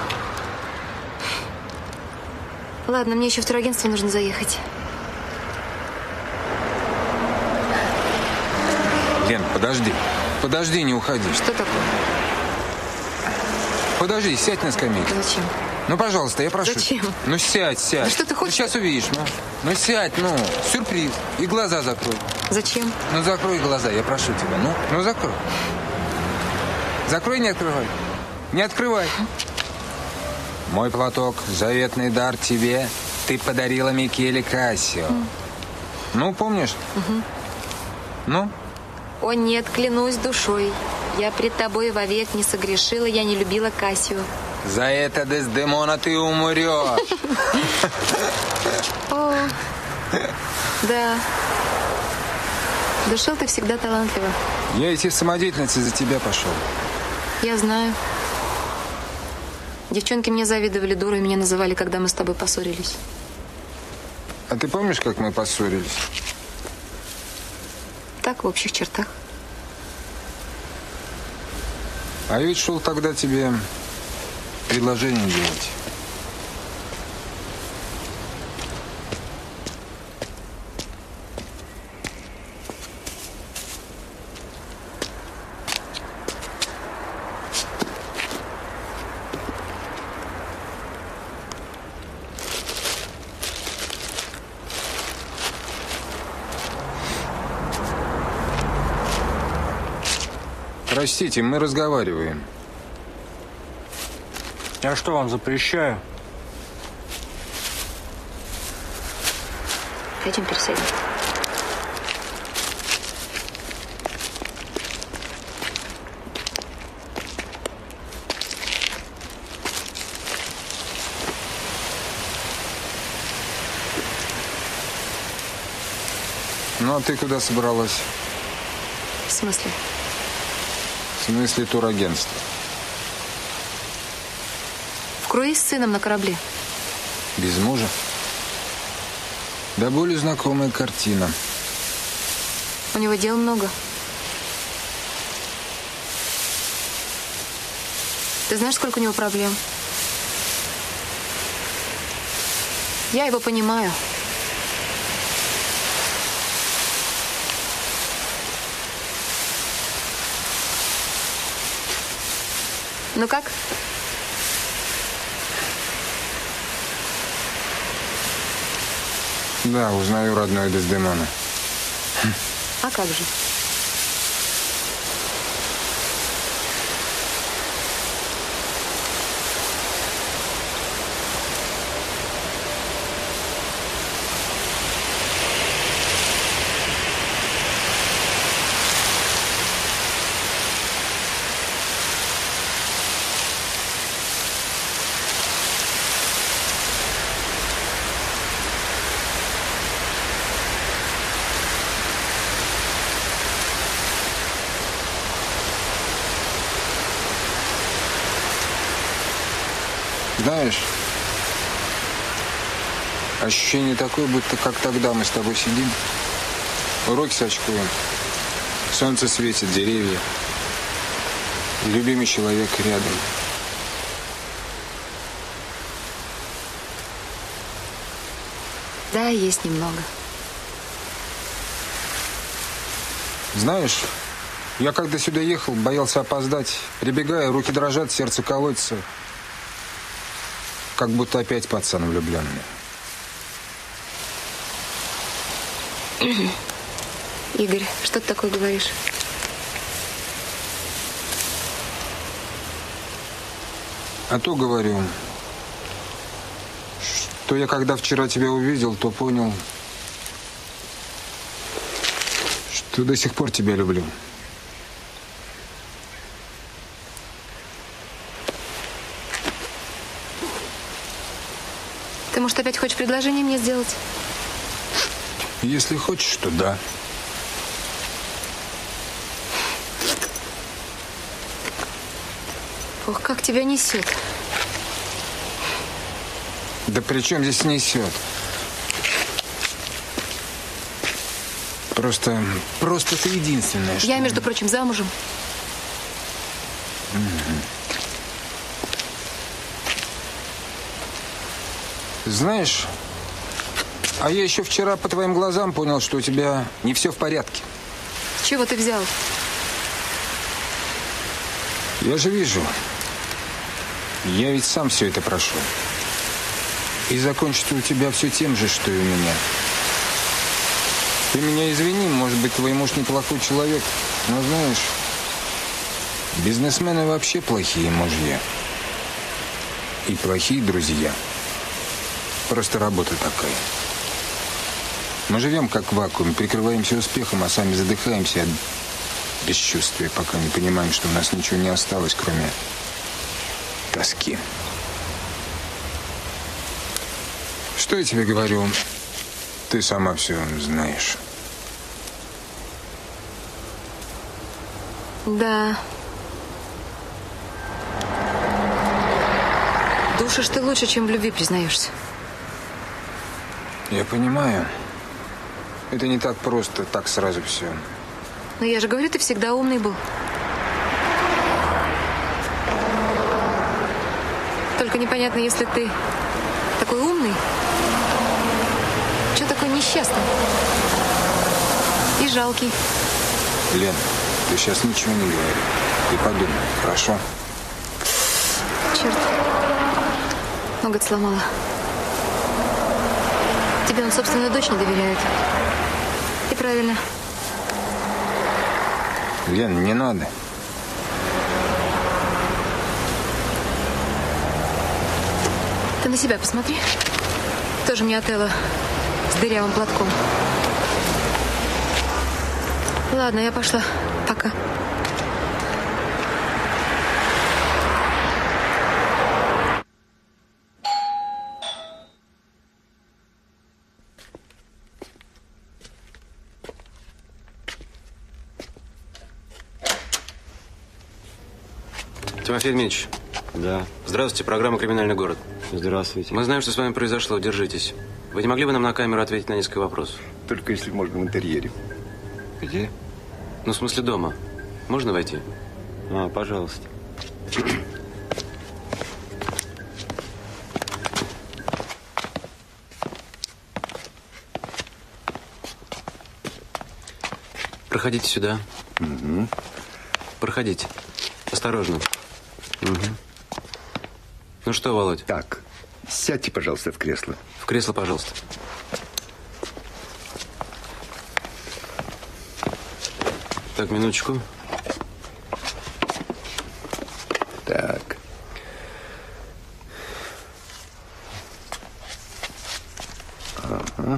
Ладно, мне еще в турагентство нужно заехать. Лен, подожди. Подожди, не уходи. Что такое? Подожди, сядь на скамейку. Зачем? Ну, пожалуйста, я прошу. Зачем? Ну, сядь, сядь. Да что ты хочешь? Ну, сейчас увидишь, ну. Ну, сядь, ну. Сюрприз. И глаза закрой. Зачем? Ну, закрой глаза, я прошу тебя. Ну, закрой. Закрой, не открывай. Не открывай. Мой платок, заветный дар тебе, ты подарила Микеле Кассио. Ну, помнишь? Ну? О нет, клянусь душой. Я пред тобой вовек не согрешила, я не любила Кассио. За это, Дездемона, ты умрешь. О, да. Душил ты всегда талантливо. Я идти в самодеятельность из-за тебя пошел. Я знаю. Девчонки мне завидовали, дурой меня называли, когда мы с тобой поссорились. А ты помнишь, как мы поссорились? Так, в общих чертах. А я ведь шел тогда тебе предложение делать. Простите, мы разговариваем. Я что, вам запрещаю? Пойдем пересядем. Ну, а ты куда собралась? В смысле? В смысле турагентства. В круиз с сыном на корабле. Без мужа? Да более знакомая картина. У него дел много. Ты знаешь, сколько у него проблем? Я его понимаю. Ну как? Да, узнаю родную Дездемону. А как же? Знаешь, ощущение такое, будто как тогда мы с тобой сидим, уроки сочкуем, солнце светит, деревья, и любимый человек рядом. Да, есть немного. Знаешь, я когда сюда ехал, боялся опоздать. Прибегая, руки дрожат, сердце колотится. Как будто опять пацан влюбленный. Игорь, что ты такое говоришь? А то говорю, что я когда вчера тебя увидел, то понял, что до сих пор тебя люблю. Ты, может, опять хочешь предложение мне сделать? Если хочешь, то да. Ох, как тебя несет. Да при чем здесь несет? Просто ты единственная. Я, между прочим, замужем. Знаешь, а я еще вчера по твоим глазам понял, что у тебя не все в порядке. С чего ты взял? Я же вижу. Я ведь сам все это прошел. И закончится у тебя все тем же, что и у меня. Ты меня извини, может быть, твой муж неплохой человек, но знаешь, бизнесмены вообще плохие мужья. И плохие друзья. Просто работа такая. Мы живем как в вакууме, прикрываемся успехом, а сами задыхаемся от бесчувствия, пока не понимаем, что у нас ничего не осталось, кроме тоски. Что я тебе говорю? Ты сама все знаешь. Да. Душишь ты лучше, чем в любви признаешься. Я понимаю. Это не так просто, так сразу все. Но я же говорю, ты всегда умный был. Только непонятно, если ты такой умный, что такой несчастный и жалкий. Лен, ты сейчас ничего не говори. Ты подумай, хорошо? Черт. Ноготь сломала. Тебе он собственную дочь не доверяет. И правильно. Лен, не надо. Ты на себя посмотри. Тоже мне Отелло с дырявым платком. Ладно, я пошла. Пока. Тимофей Дмитриевич. Да. Здравствуйте, программа «Криминальный город». Здравствуйте. Мы знаем, что с вами произошло. Держитесь. Вы не могли бы нам на камеру ответить на несколько вопросов? Только если можно в интерьере. Где? Ну, в смысле дома. Можно войти? А, пожалуйста. Проходите сюда. Угу. Проходите. Осторожно. Угу. Ну что, Володь? Так, сядьте, пожалуйста, в кресло. В кресло, пожалуйста. Так, минуточку. Так. Ага.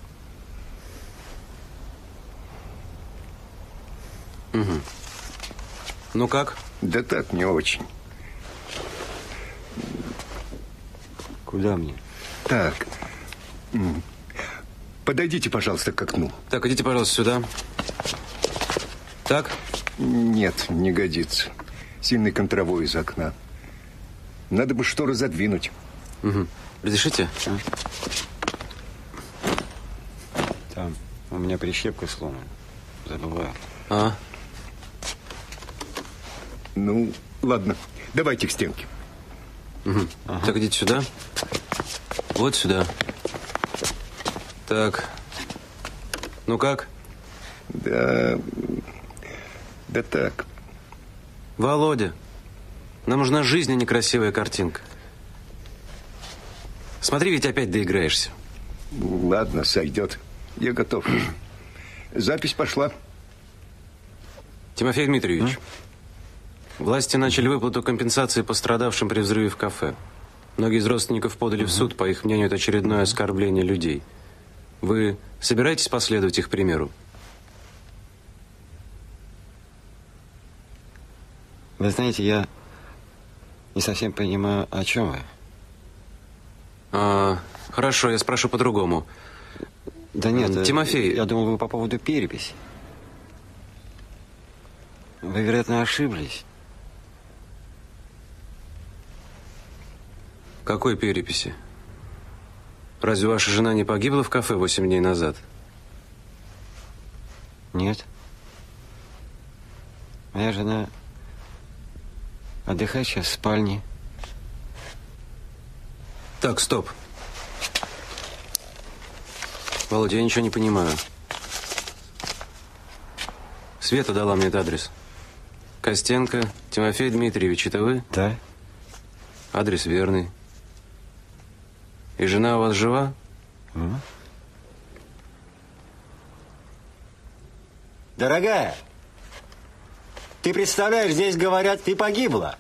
Угу. Ну как? Да так, не очень. Куда мне? Так. Подойдите, пожалуйста, к окну. Так, идите, пожалуйста, сюда. Так? Нет, не годится. Сильный контравой из окна. Надо бы шторы задвинуть. Угу. Разрешите? Там у меня прищепка сломана. Забываю. А? Ну, ладно. Давайте к стенке. Угу. Ага. Так, идите сюда. Вот сюда. Так. Ну как? Да так. Володя, нам нужна жизнь, а не красивая картинка. Смотри, ведь опять доиграешься. Ладно, сойдет. Я готов. Запись пошла. Тимофей Дмитриевич, власти начали выплату компенсации пострадавшим при взрыве в кафе. Многие из родственников подали в суд. По их мнению, это очередное оскорбление людей. Вы собираетесь последовать их примеру? Вы знаете, я не совсем понимаю, о чем вы. Хорошо, я спрошу по-другому. Да нет, Тимофей. Я думал, вы по поводу переписи. Вы, вероятно, ошиблись. Какой переписи? Разве ваша жена не погибла в кафе 8 дней назад? Нет. Моя жена отдыхает сейчас в спальне. Так, стоп. Володя, я ничего не понимаю. Света дала мне этот адрес. Костенко Тимофей Дмитриевич, это вы? Да. Адрес верный. И жена у вас жива? Дорогая, ты представляешь, здесь говорят, ты погибла.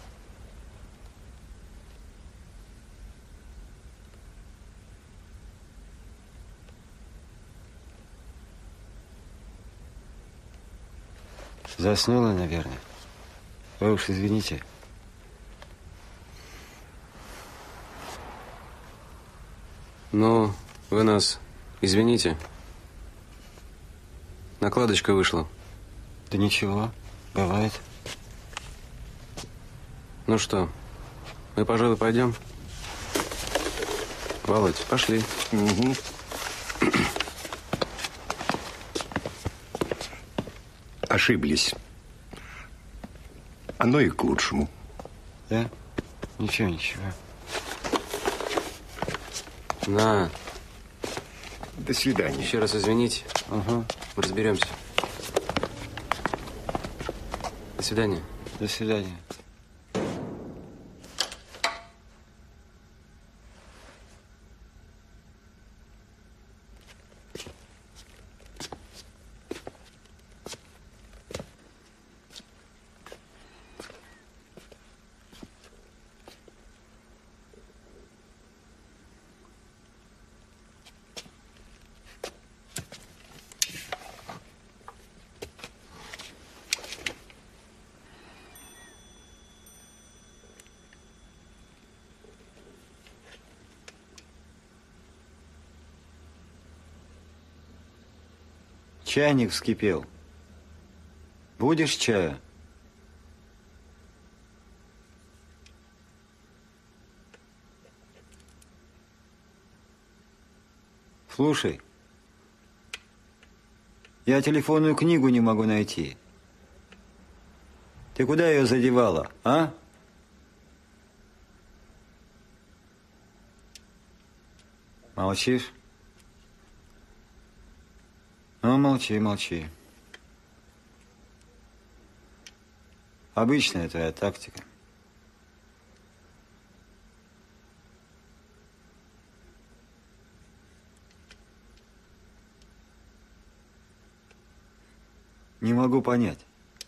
Заснула, наверное. Вы уж извините. Ну, вы нас извините. Накладочка вышла. Да ничего, бывает. Ну что, мы, пожалуй, пойдем? Володь, пошли. Угу. Ошиблись. Оно и к лучшему. Да? Ничего, ничего. На. До свидания. Еще раз извините. Ага. Разберемся. До свидания. До свидания. Чайник вскипел. Будешь чая? Слушай, я телефонную книгу не могу найти. Ты куда ее задевала, а? Молчишь? Ну, молчи, молчи. Обычная твоя тактика. Не могу понять.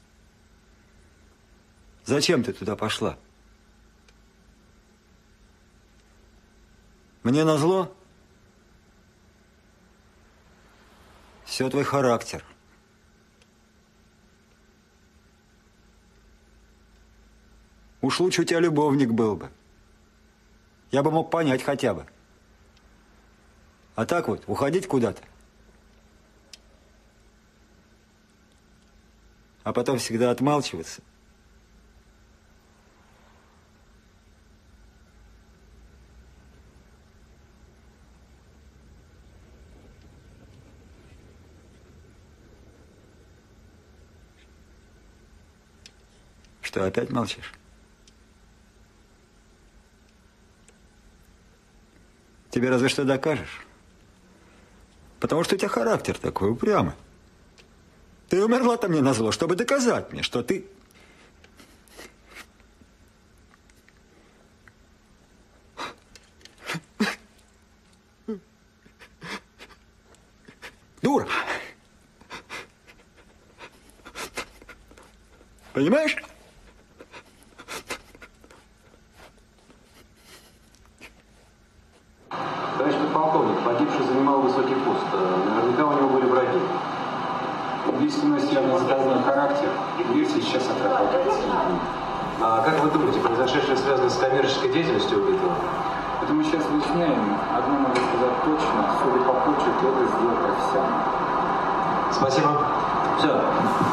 Зачем ты туда пошла? Мне назло? Все твой характер. Уж лучше у тебя любовник был бы. Я бы мог понять хотя бы. А так вот, уходить куда-то. А потом всегда отмалчиваться. Что, опять молчишь? Тебе разве что докажешь. Потому что у тебя характер такой упрямый. Ты умерла-то мне назло, чтобы доказать мне, что ты... дура. Понимаешь? Товарищ подполковник, погибший занимал высокий пост. Наверняка у него были враги. Убийственность явно заказной характер. Версия сейчас отрабатывается. А как вы думаете, произошедшее связано с коммерческой деятельностью убитого? Это мы сейчас выясняем. Одно могу сказать точно. Судя по почерку, это сделал профессионал. Спасибо. Все.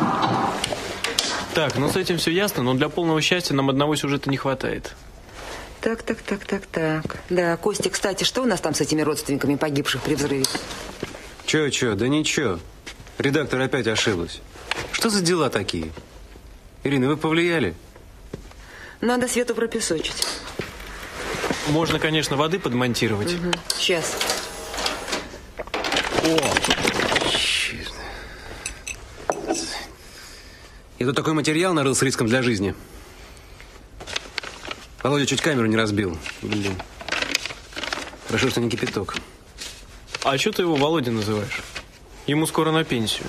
Так, ну с этим все ясно, но для полного счастья нам одного сюжета не хватает. Так. Да, Костя, кстати, что у нас там с этими родственниками погибших при взрыве? Чё? Да ничего. Редактор опять ошиблась. Что за дела такие? Ирина, вы повлияли? Надо Свету пропесочить. Можно, конечно, воды подмонтировать. Угу. Сейчас. Я тут такой материал нарыл с риском для жизни. Володя чуть камеру не разбил. Блин. Хорошо, что не кипяток. А что ты его Володя называешь? Ему скоро на пенсию.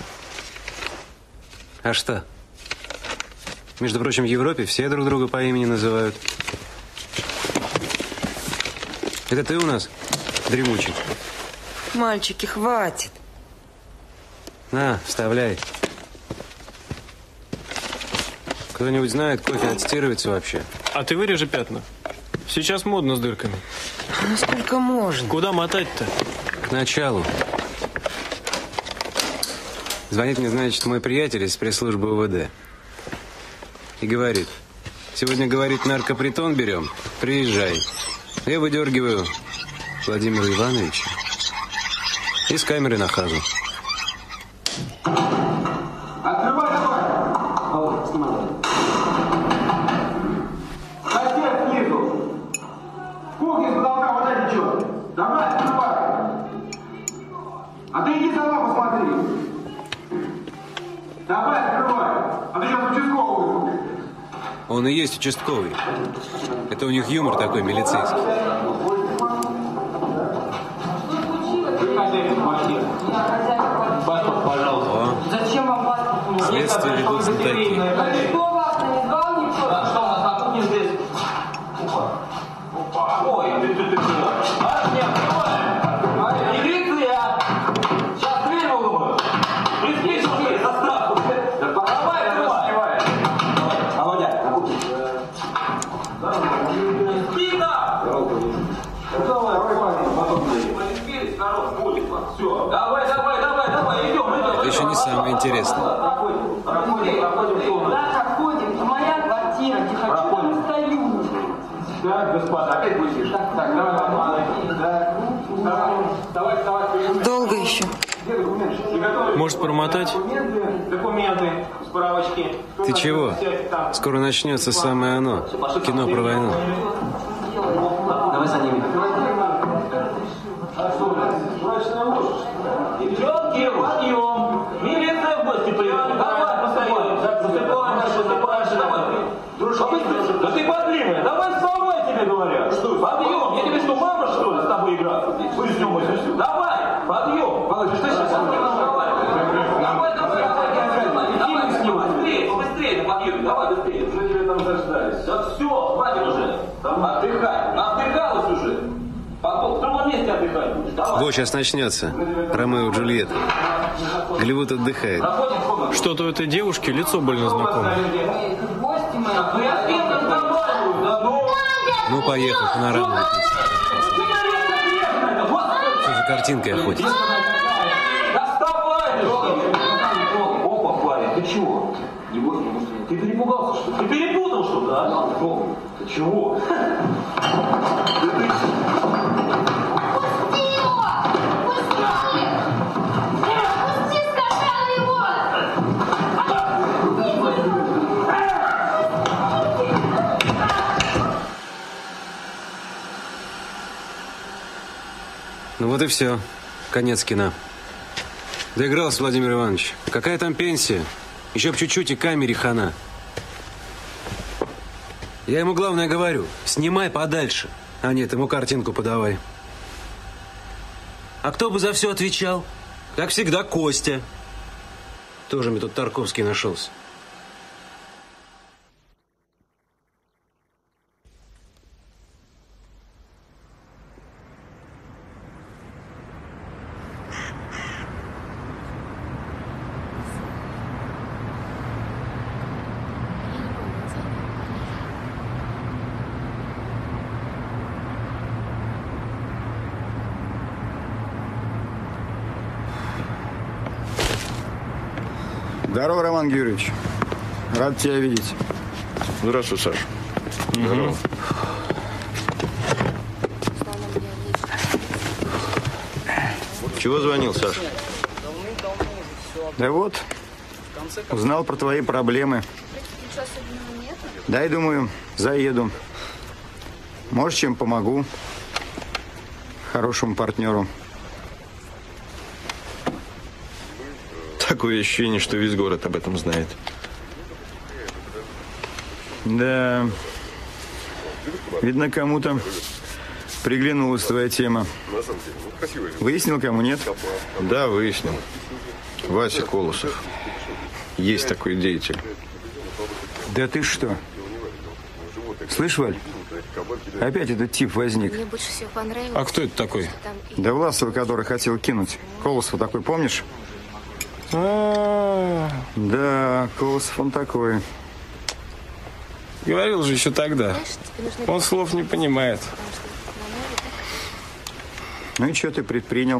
А что? Между прочим, в Европе все друг друга по имени называют. Это ты у нас дремучий? Мальчики, хватит. На, вставляй. Кто-нибудь знает, кофе отстирывается вообще? А ты вырежи пятна. Сейчас модно с дырками. Ну сколько можно? Куда мотать-то? К началу. Звонит мне, значит, мой приятель из пресс-службы УВД. И говорит: сегодня, говорит, наркопритон берем, приезжай. Я выдергиваю Владимира Ивановича и с камерой на хазу. Открывай, давай! Вот, снимай. Сосед снизу. В кухне с потолка вот это что? Давай, открывай. А ты иди сама посмотри. Давай, открывай. А ты сейчас участковый вызвал. Он и есть участковый. Это у них юмор такой милицейский. Паспорт, пожалуйста. Зачем вам паспорт? Следствие ведут знатоки. Что вас не знал ничего? А что у нас на кухне здесь? Опа. Ой, ты кто? А, не открывай. Милиция! Сейчас дверь выломаю. Присмотришь уже, заставку. Давай, открывай. Володя, на кухне. Спина! Давай, потом все. Давай, идем. Это еще не самое интересное. Проходим. Моя квартира, где хочу, стою. Так, господа, опять будешь. Так, давай. Долго еще? Может, промотать? Документы, справочки. Ты чего? Скоро начнется самое оно. Кино про войну. Давай за ними. Девчонки, подъем! Милиция в гости приехала. Давай, засыпаемся, давай. Дружок, да ты подливая, давай вставай, тебе говорят. Подъем, я тебе что, мама, что ли, с тобой играть? Выснем, давай, подъем. Володя, что сейчас? Давай, быстрее, на подъеме, давай быстрее. Уже тебе там заждались. Да все, хватит уже. Отдыхай, отдыхалась уже. В другом месте отдыхать будешь. Давай. Вот сейчас начнется. Ромео и Джульетта. Голливуд отдыхает. Что-то у этой девушки лицо больно знакомое. Ну, поехал, панорамная песня. Что за картинкой охотится? Опа, Флавия, ты чего? Ты перепугался, что ли? Ты перепутал, что ли? Да? Ты чего? Ну вот и все. Конец кино. Доигрался Владимир Иванович. Какая там пенсия? Еще б чуть-чуть и камере хана. Я ему главное говорю, снимай подальше. А нет, ему картинку подавай. А кто бы за все отвечал? Как всегда, Костя. Тоже мне тут Тарковский нашелся. Здорово, Роман Георгиевич. Рад тебя видеть. Здравствуй, Саш. Здорово. Чего звонил, Саш? Да вот, узнал про твои проблемы. Дай, думаю, заеду. Может, чем помогу хорошему партнеру. Такое ощущение, что весь город об этом знает. Да. Видно, кому-то приглянулась твоя тема. Выяснил, кому нет? Да, выяснил. Вася Колосов. Есть такой деятель. Да ты что? Слышь, Валь, опять этот тип возник. Мне больше всего понравилось. А кто это такой? Да Власова, который хотел кинуть. Колосов такой, помнишь? Да, Колосов он такой. Говорил же еще тогда. Он слов не понимает. Ну и что ты предпринял?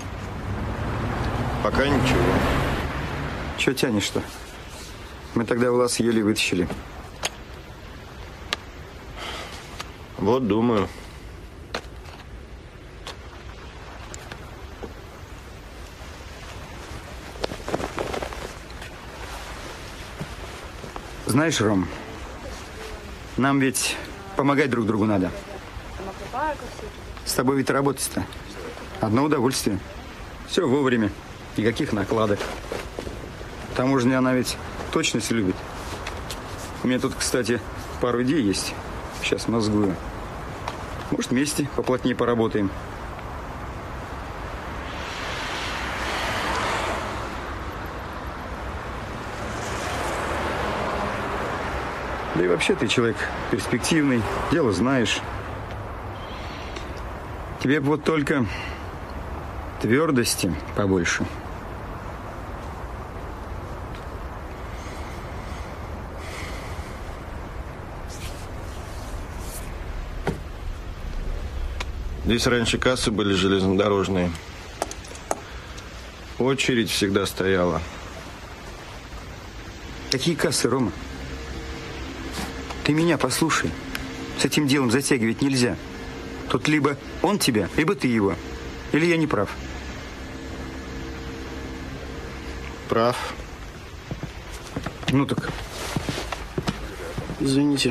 Пока ничего. Че тянешь-то? Мы тогда Влас еле вытащили. Вот думаю. Знаешь, Ром, нам ведь помогать друг другу надо. С тобой ведь работать-то одно удовольствие. Все вовремя, никаких накладок. К тому же она ведь точность любит. У меня тут, кстати, пару идей есть. Сейчас мозгую. Может, вместе поплотнее поработаем. Да и вообще ты человек перспективный, дело знаешь. Тебе вот только твердости побольше. Здесь раньше кассы были железнодорожные. Очередь всегда стояла. Какие кассы, Рома? Ты меня послушай. С этим делом затягивать нельзя. Тут либо он тебя, либо ты его. Или я не прав? Прав. Ну так. Извините.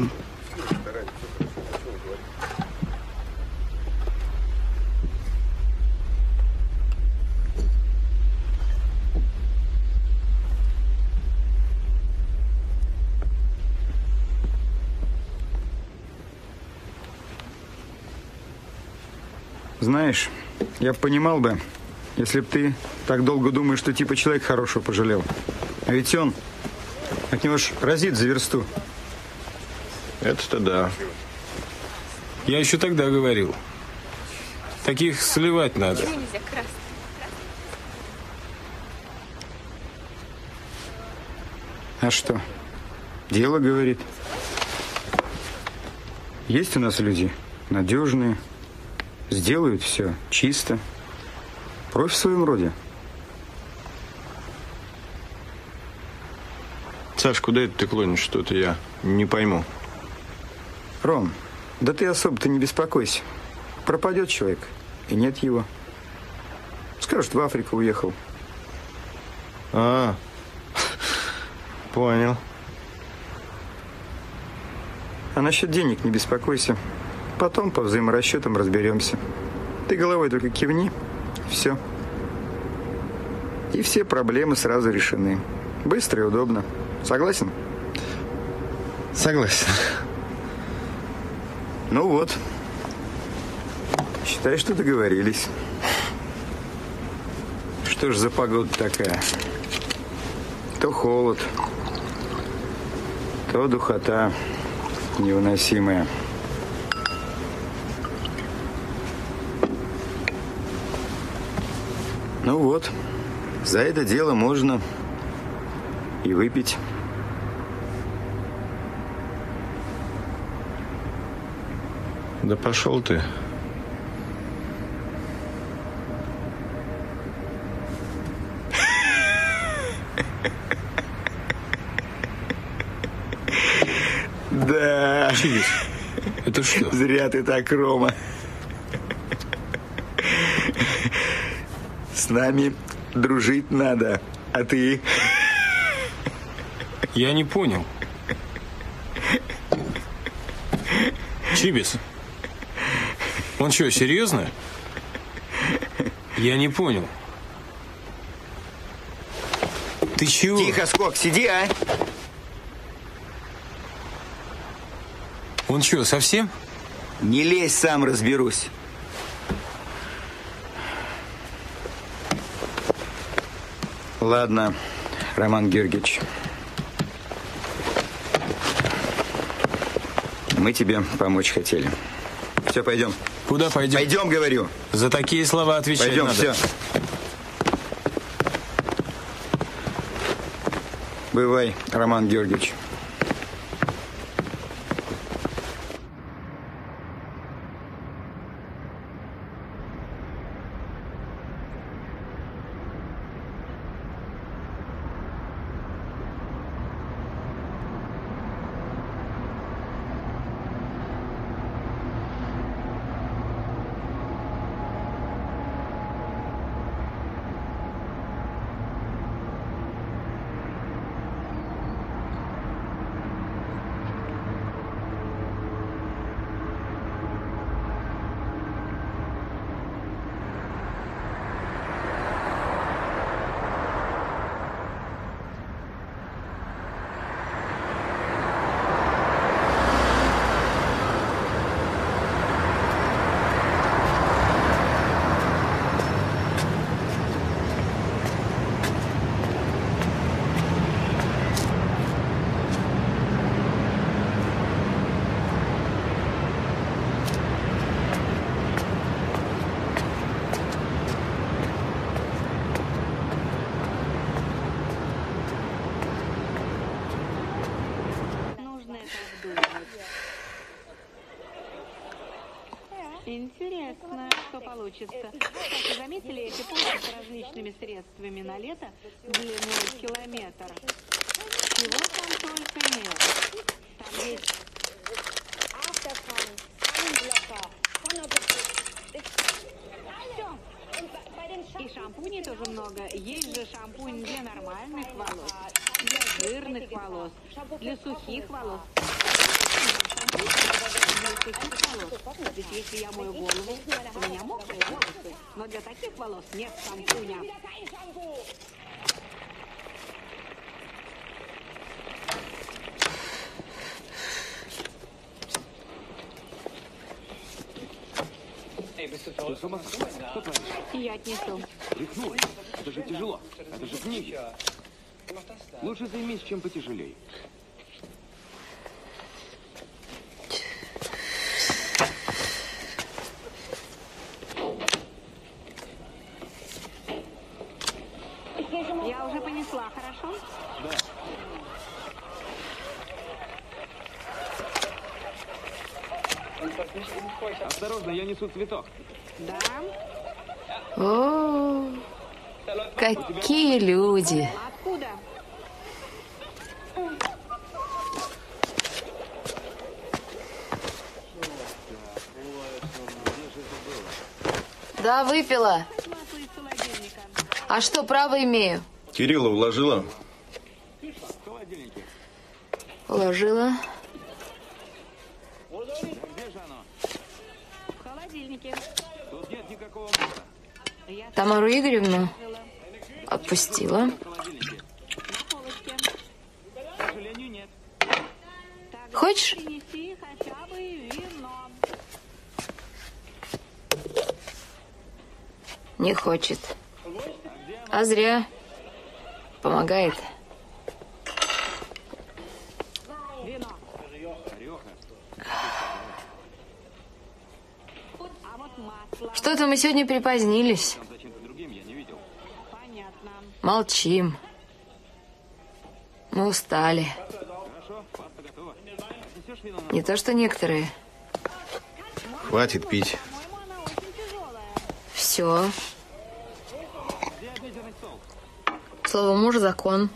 Знаешь, я бы понимал бы, если бы ты так долго думаешь, что типа человек хорошего пожалел. А ведь он, от него ж разит за версту. Это-то да. Я еще тогда говорил. Таких сливать надо. А что? Дело говорит. Есть у нас люди надежные. Сделают все чисто. Профи в своем роде. Саш, куда это ты клонишь? Что-то я не пойму. Ром, да ты особо-то не беспокойся. Пропадет человек, и нет его. Скажут, в Африку уехал. Понял. А насчет денег не беспокойся. Потом по взаиморасчетам разберемся. Ты головой только кивни. Все. И все проблемы сразу решены. Быстро и удобно. Согласен? Согласен. Ну вот. Считай, что договорились. Что ж за погода такая? То холод, то духота невыносимая. Ну вот, за это дело можно и выпить. Да пошел ты. Да. Чиз, это что? Зря ты так, Рома. С нами дружить надо, а ты... Я не понял. Чибис, он что, серьезно? Я не понял. Ты чего? Тихо, Скок, сиди, а? Он что, совсем? Не лезь, сам разберусь. Ладно, Роман Георгиевич. Мы тебе помочь хотели. Все, пойдем. Куда пойдем? Пойдем, говорю. За такие слова отвечать пойдем, надо. Все. Бывай, Роман Георгиевич. Интересно, что получится. Кстати, заметили эти полки с различными средствами на лето длиной в километр? Чего там только нет. Там есть... И шампуней тоже много. Есть же шампунь для нормальных волос, для жирных волос, для сухих волос. Ведь если я мою голову, у меня мокрые волосы. Но для таких волос нет шампуня. Ты с ума сошла? Что творишь? Я отнесу. Рехнулась. Это же тяжело. Это же книги. Лучше займись чем потяжелее. Я уже понесла, хорошо? Да. Осторожно, я несу цветок. Да. О, какие люди. Откуда? Да, выпила. А что, право имею? Кирилла уложила? Уложила. В холодильнике. Тут нет никакого мусора. Тамару Игоревну отпустила. К сожалению, нет. Хочешь? Принеси хотя бы вино. Не хочет. А зря. Помогает. Вино. А вот масло. Что-то мы сегодня припозднились. Понятно. Молчим. Мы устали. Не то, что некоторые. Хватит пить. Все. Слово мужа закон.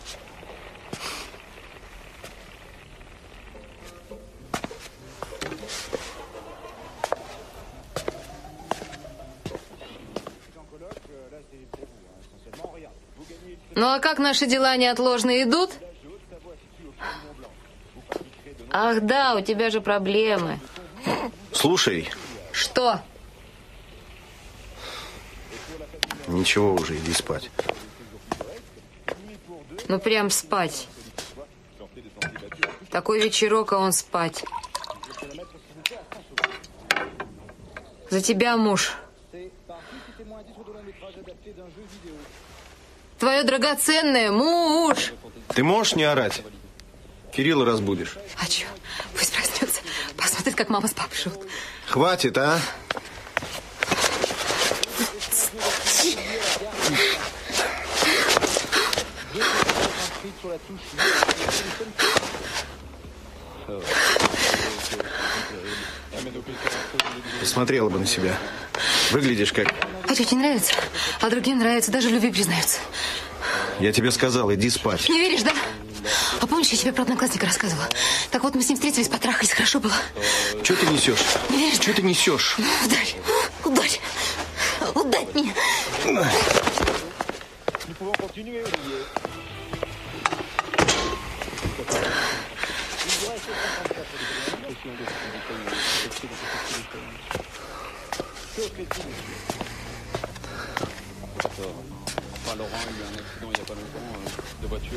Ну а как наши дела неотложно идут? Ах да, у тебя же проблемы. Слушай. Что? Ничего уже, иди спать. Ну прям спать. Такой вечерок, а он спать. За тебя, муж. Твое драгоценное, муж. Ты можешь не орать? Кирилла разбудишь. А че? Пусть проснется. Посмотрит, как мама с папой живут. Хватит, а? Посмотрела бы на себя. Выглядишь как... А тете нравится? А другим нравится. Даже в любви признаются. Я тебе сказал, иди спать. Не веришь, да? А помнишь, я тебе про одноклассника рассказывала? Так вот, мы с ним встретились, потрахались. Хорошо было. Что ты несешь? Не веришь? Что ты несешь? Ну, ударь. Ударь. Ударь меня. Laurent a eu un accident il n'y a pas longtemps de voiture.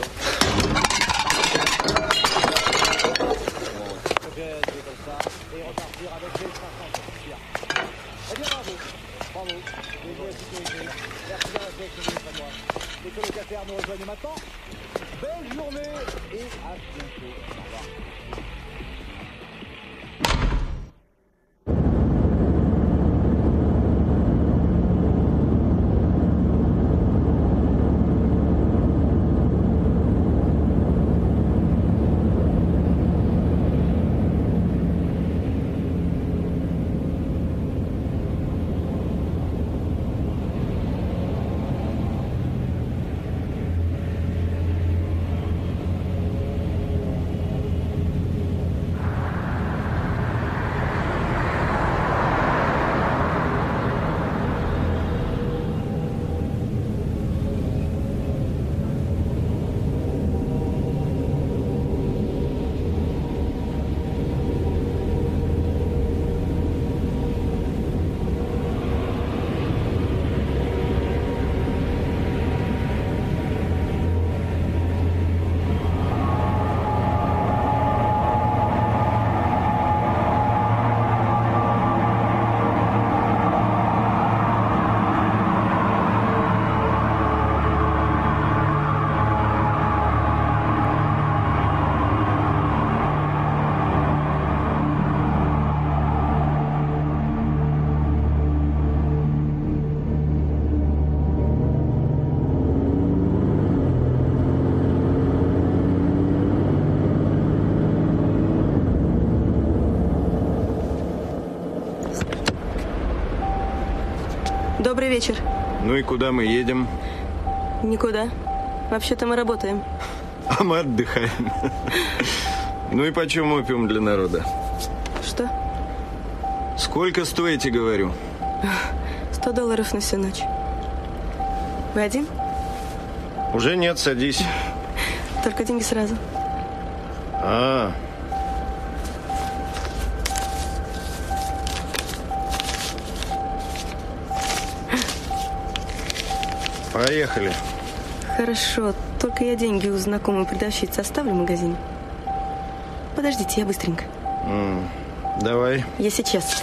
Comme ça et repartir avec les 500. Eh bien bravo, bravo. Les joueurs de sécurité. Merci d'avoir fait ce jeu pour moi. Les colocataires nous rejoignent maintenant. Belle journée et à bientôt. Au revoir. Добрый вечер. Ну и куда мы едем? Никуда. Вообще-то мы работаем. А мы отдыхаем. Ну и почем опиум для народа? Что? Сколько стоите, говорю? $100 на всю ночь. Вы один? Уже нет, садись. Только деньги сразу. Поехали. Хорошо, только я деньги у знакомой продавщицы оставлю в магазине. Подождите, я быстренько. Давай. Я сейчас.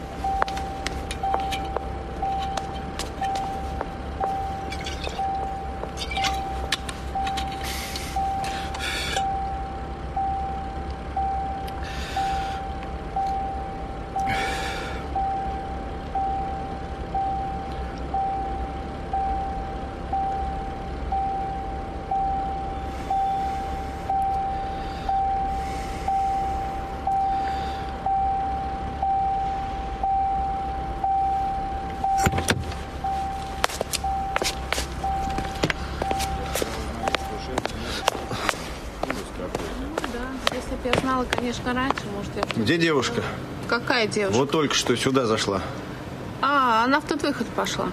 Я знала, конечно, раньше, может, я... Где девушка? Какая девушка? Вот только что сюда зашла. Она в тот выход пошла.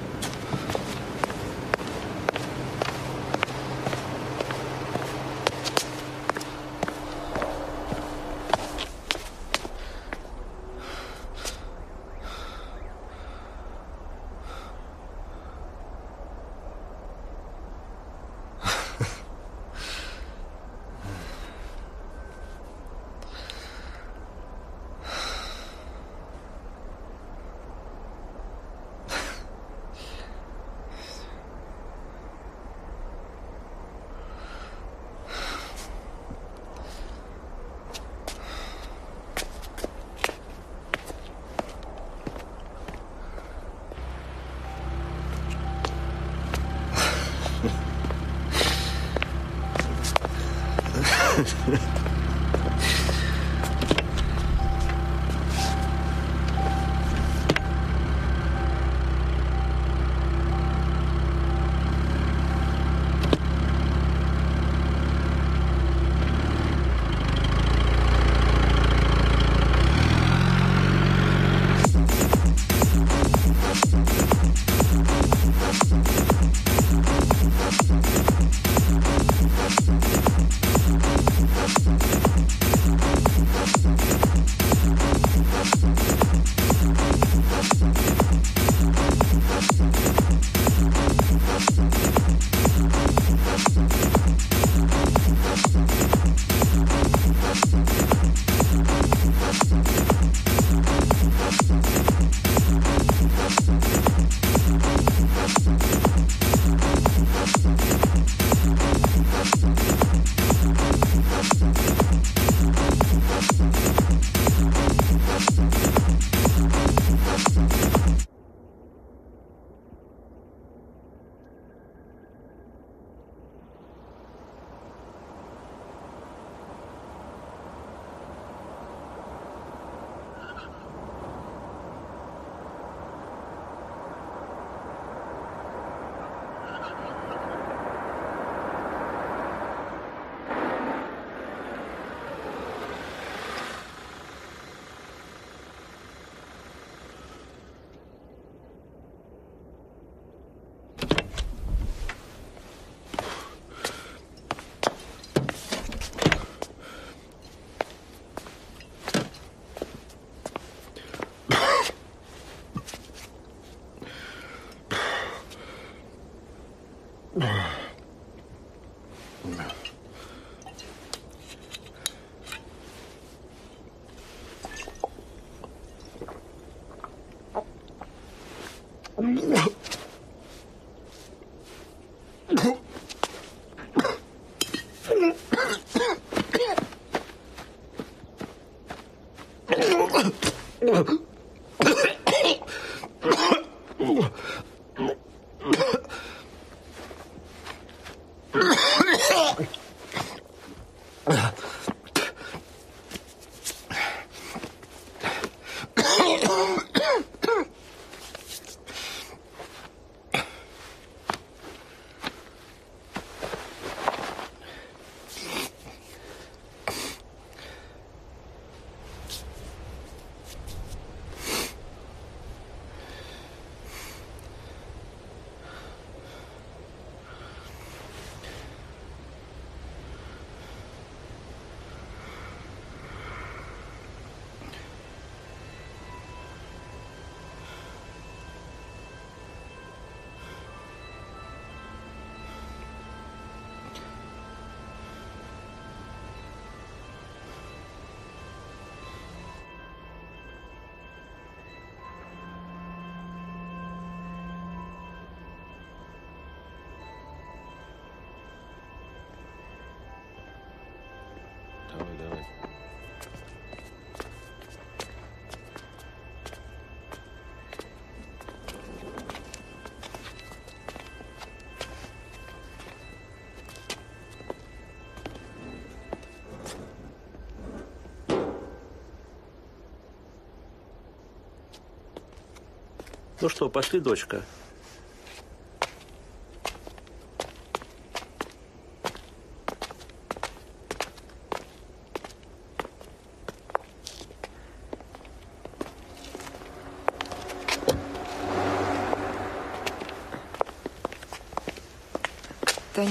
Давай, давай. Ну что, пошли, дочка. Таня.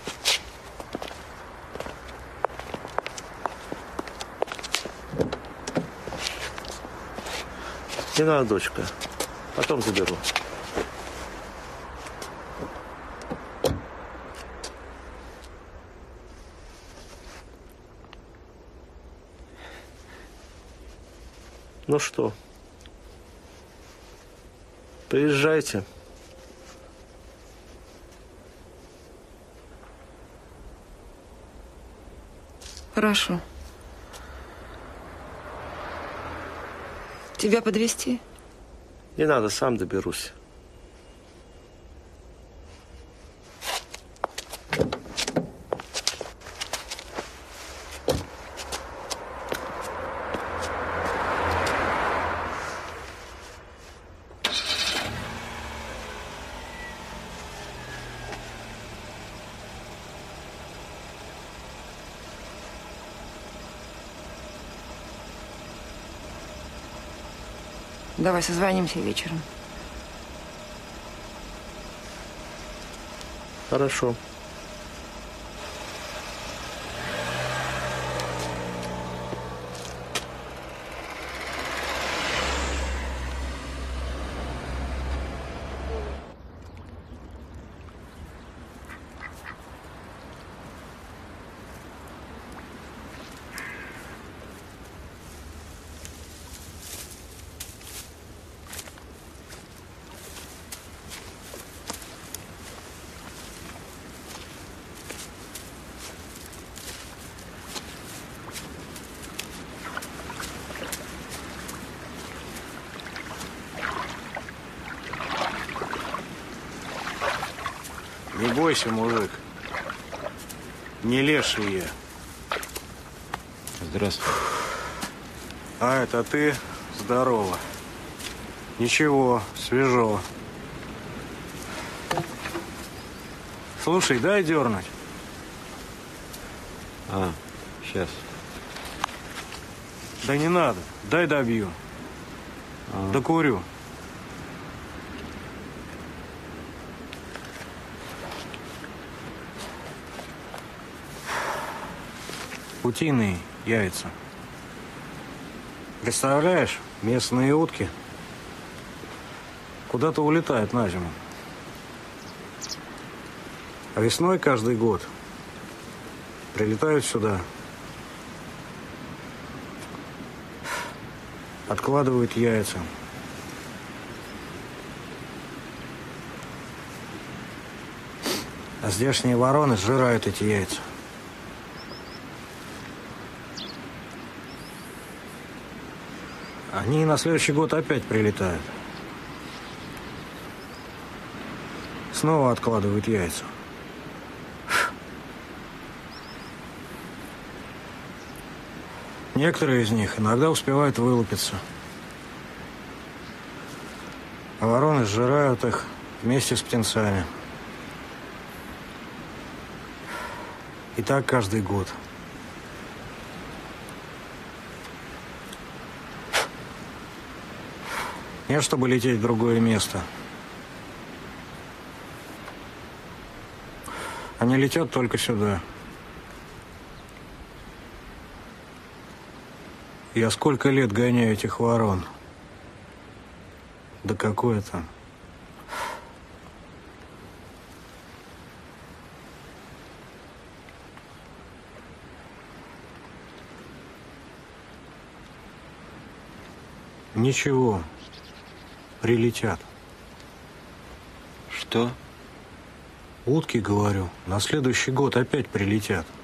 Не надо, дочка. Потом заберу. Ну что? Приезжайте. Хорошо. Тебя подвезти? Не надо, сам доберусь. Давай созвонимся вечером. Хорошо. Не бойся, мужик. Не леший я. Здравствуй. А это ты? Здорово. Ничего, свежо. Слушай, дай дернуть. А, сейчас. Да не надо, дай добью. Докурю. Утиные яйца. Представляешь, местные утки куда-то улетают на зиму. А весной каждый год прилетают сюда, откладывают яйца. А здешние вороны сжирают эти яйца. Они на следующий год опять прилетают. Снова откладывают яйца. Некоторые из них иногда успевают вылупиться. А вороны сжирают их вместе с птенцами. И так каждый год. Не чтобы лететь в другое место. Они летят только сюда. Я сколько лет гоняю этих ворон. Да какое там. Ничего. Прилетят. Что? Утки, говорю, на следующий год опять прилетят.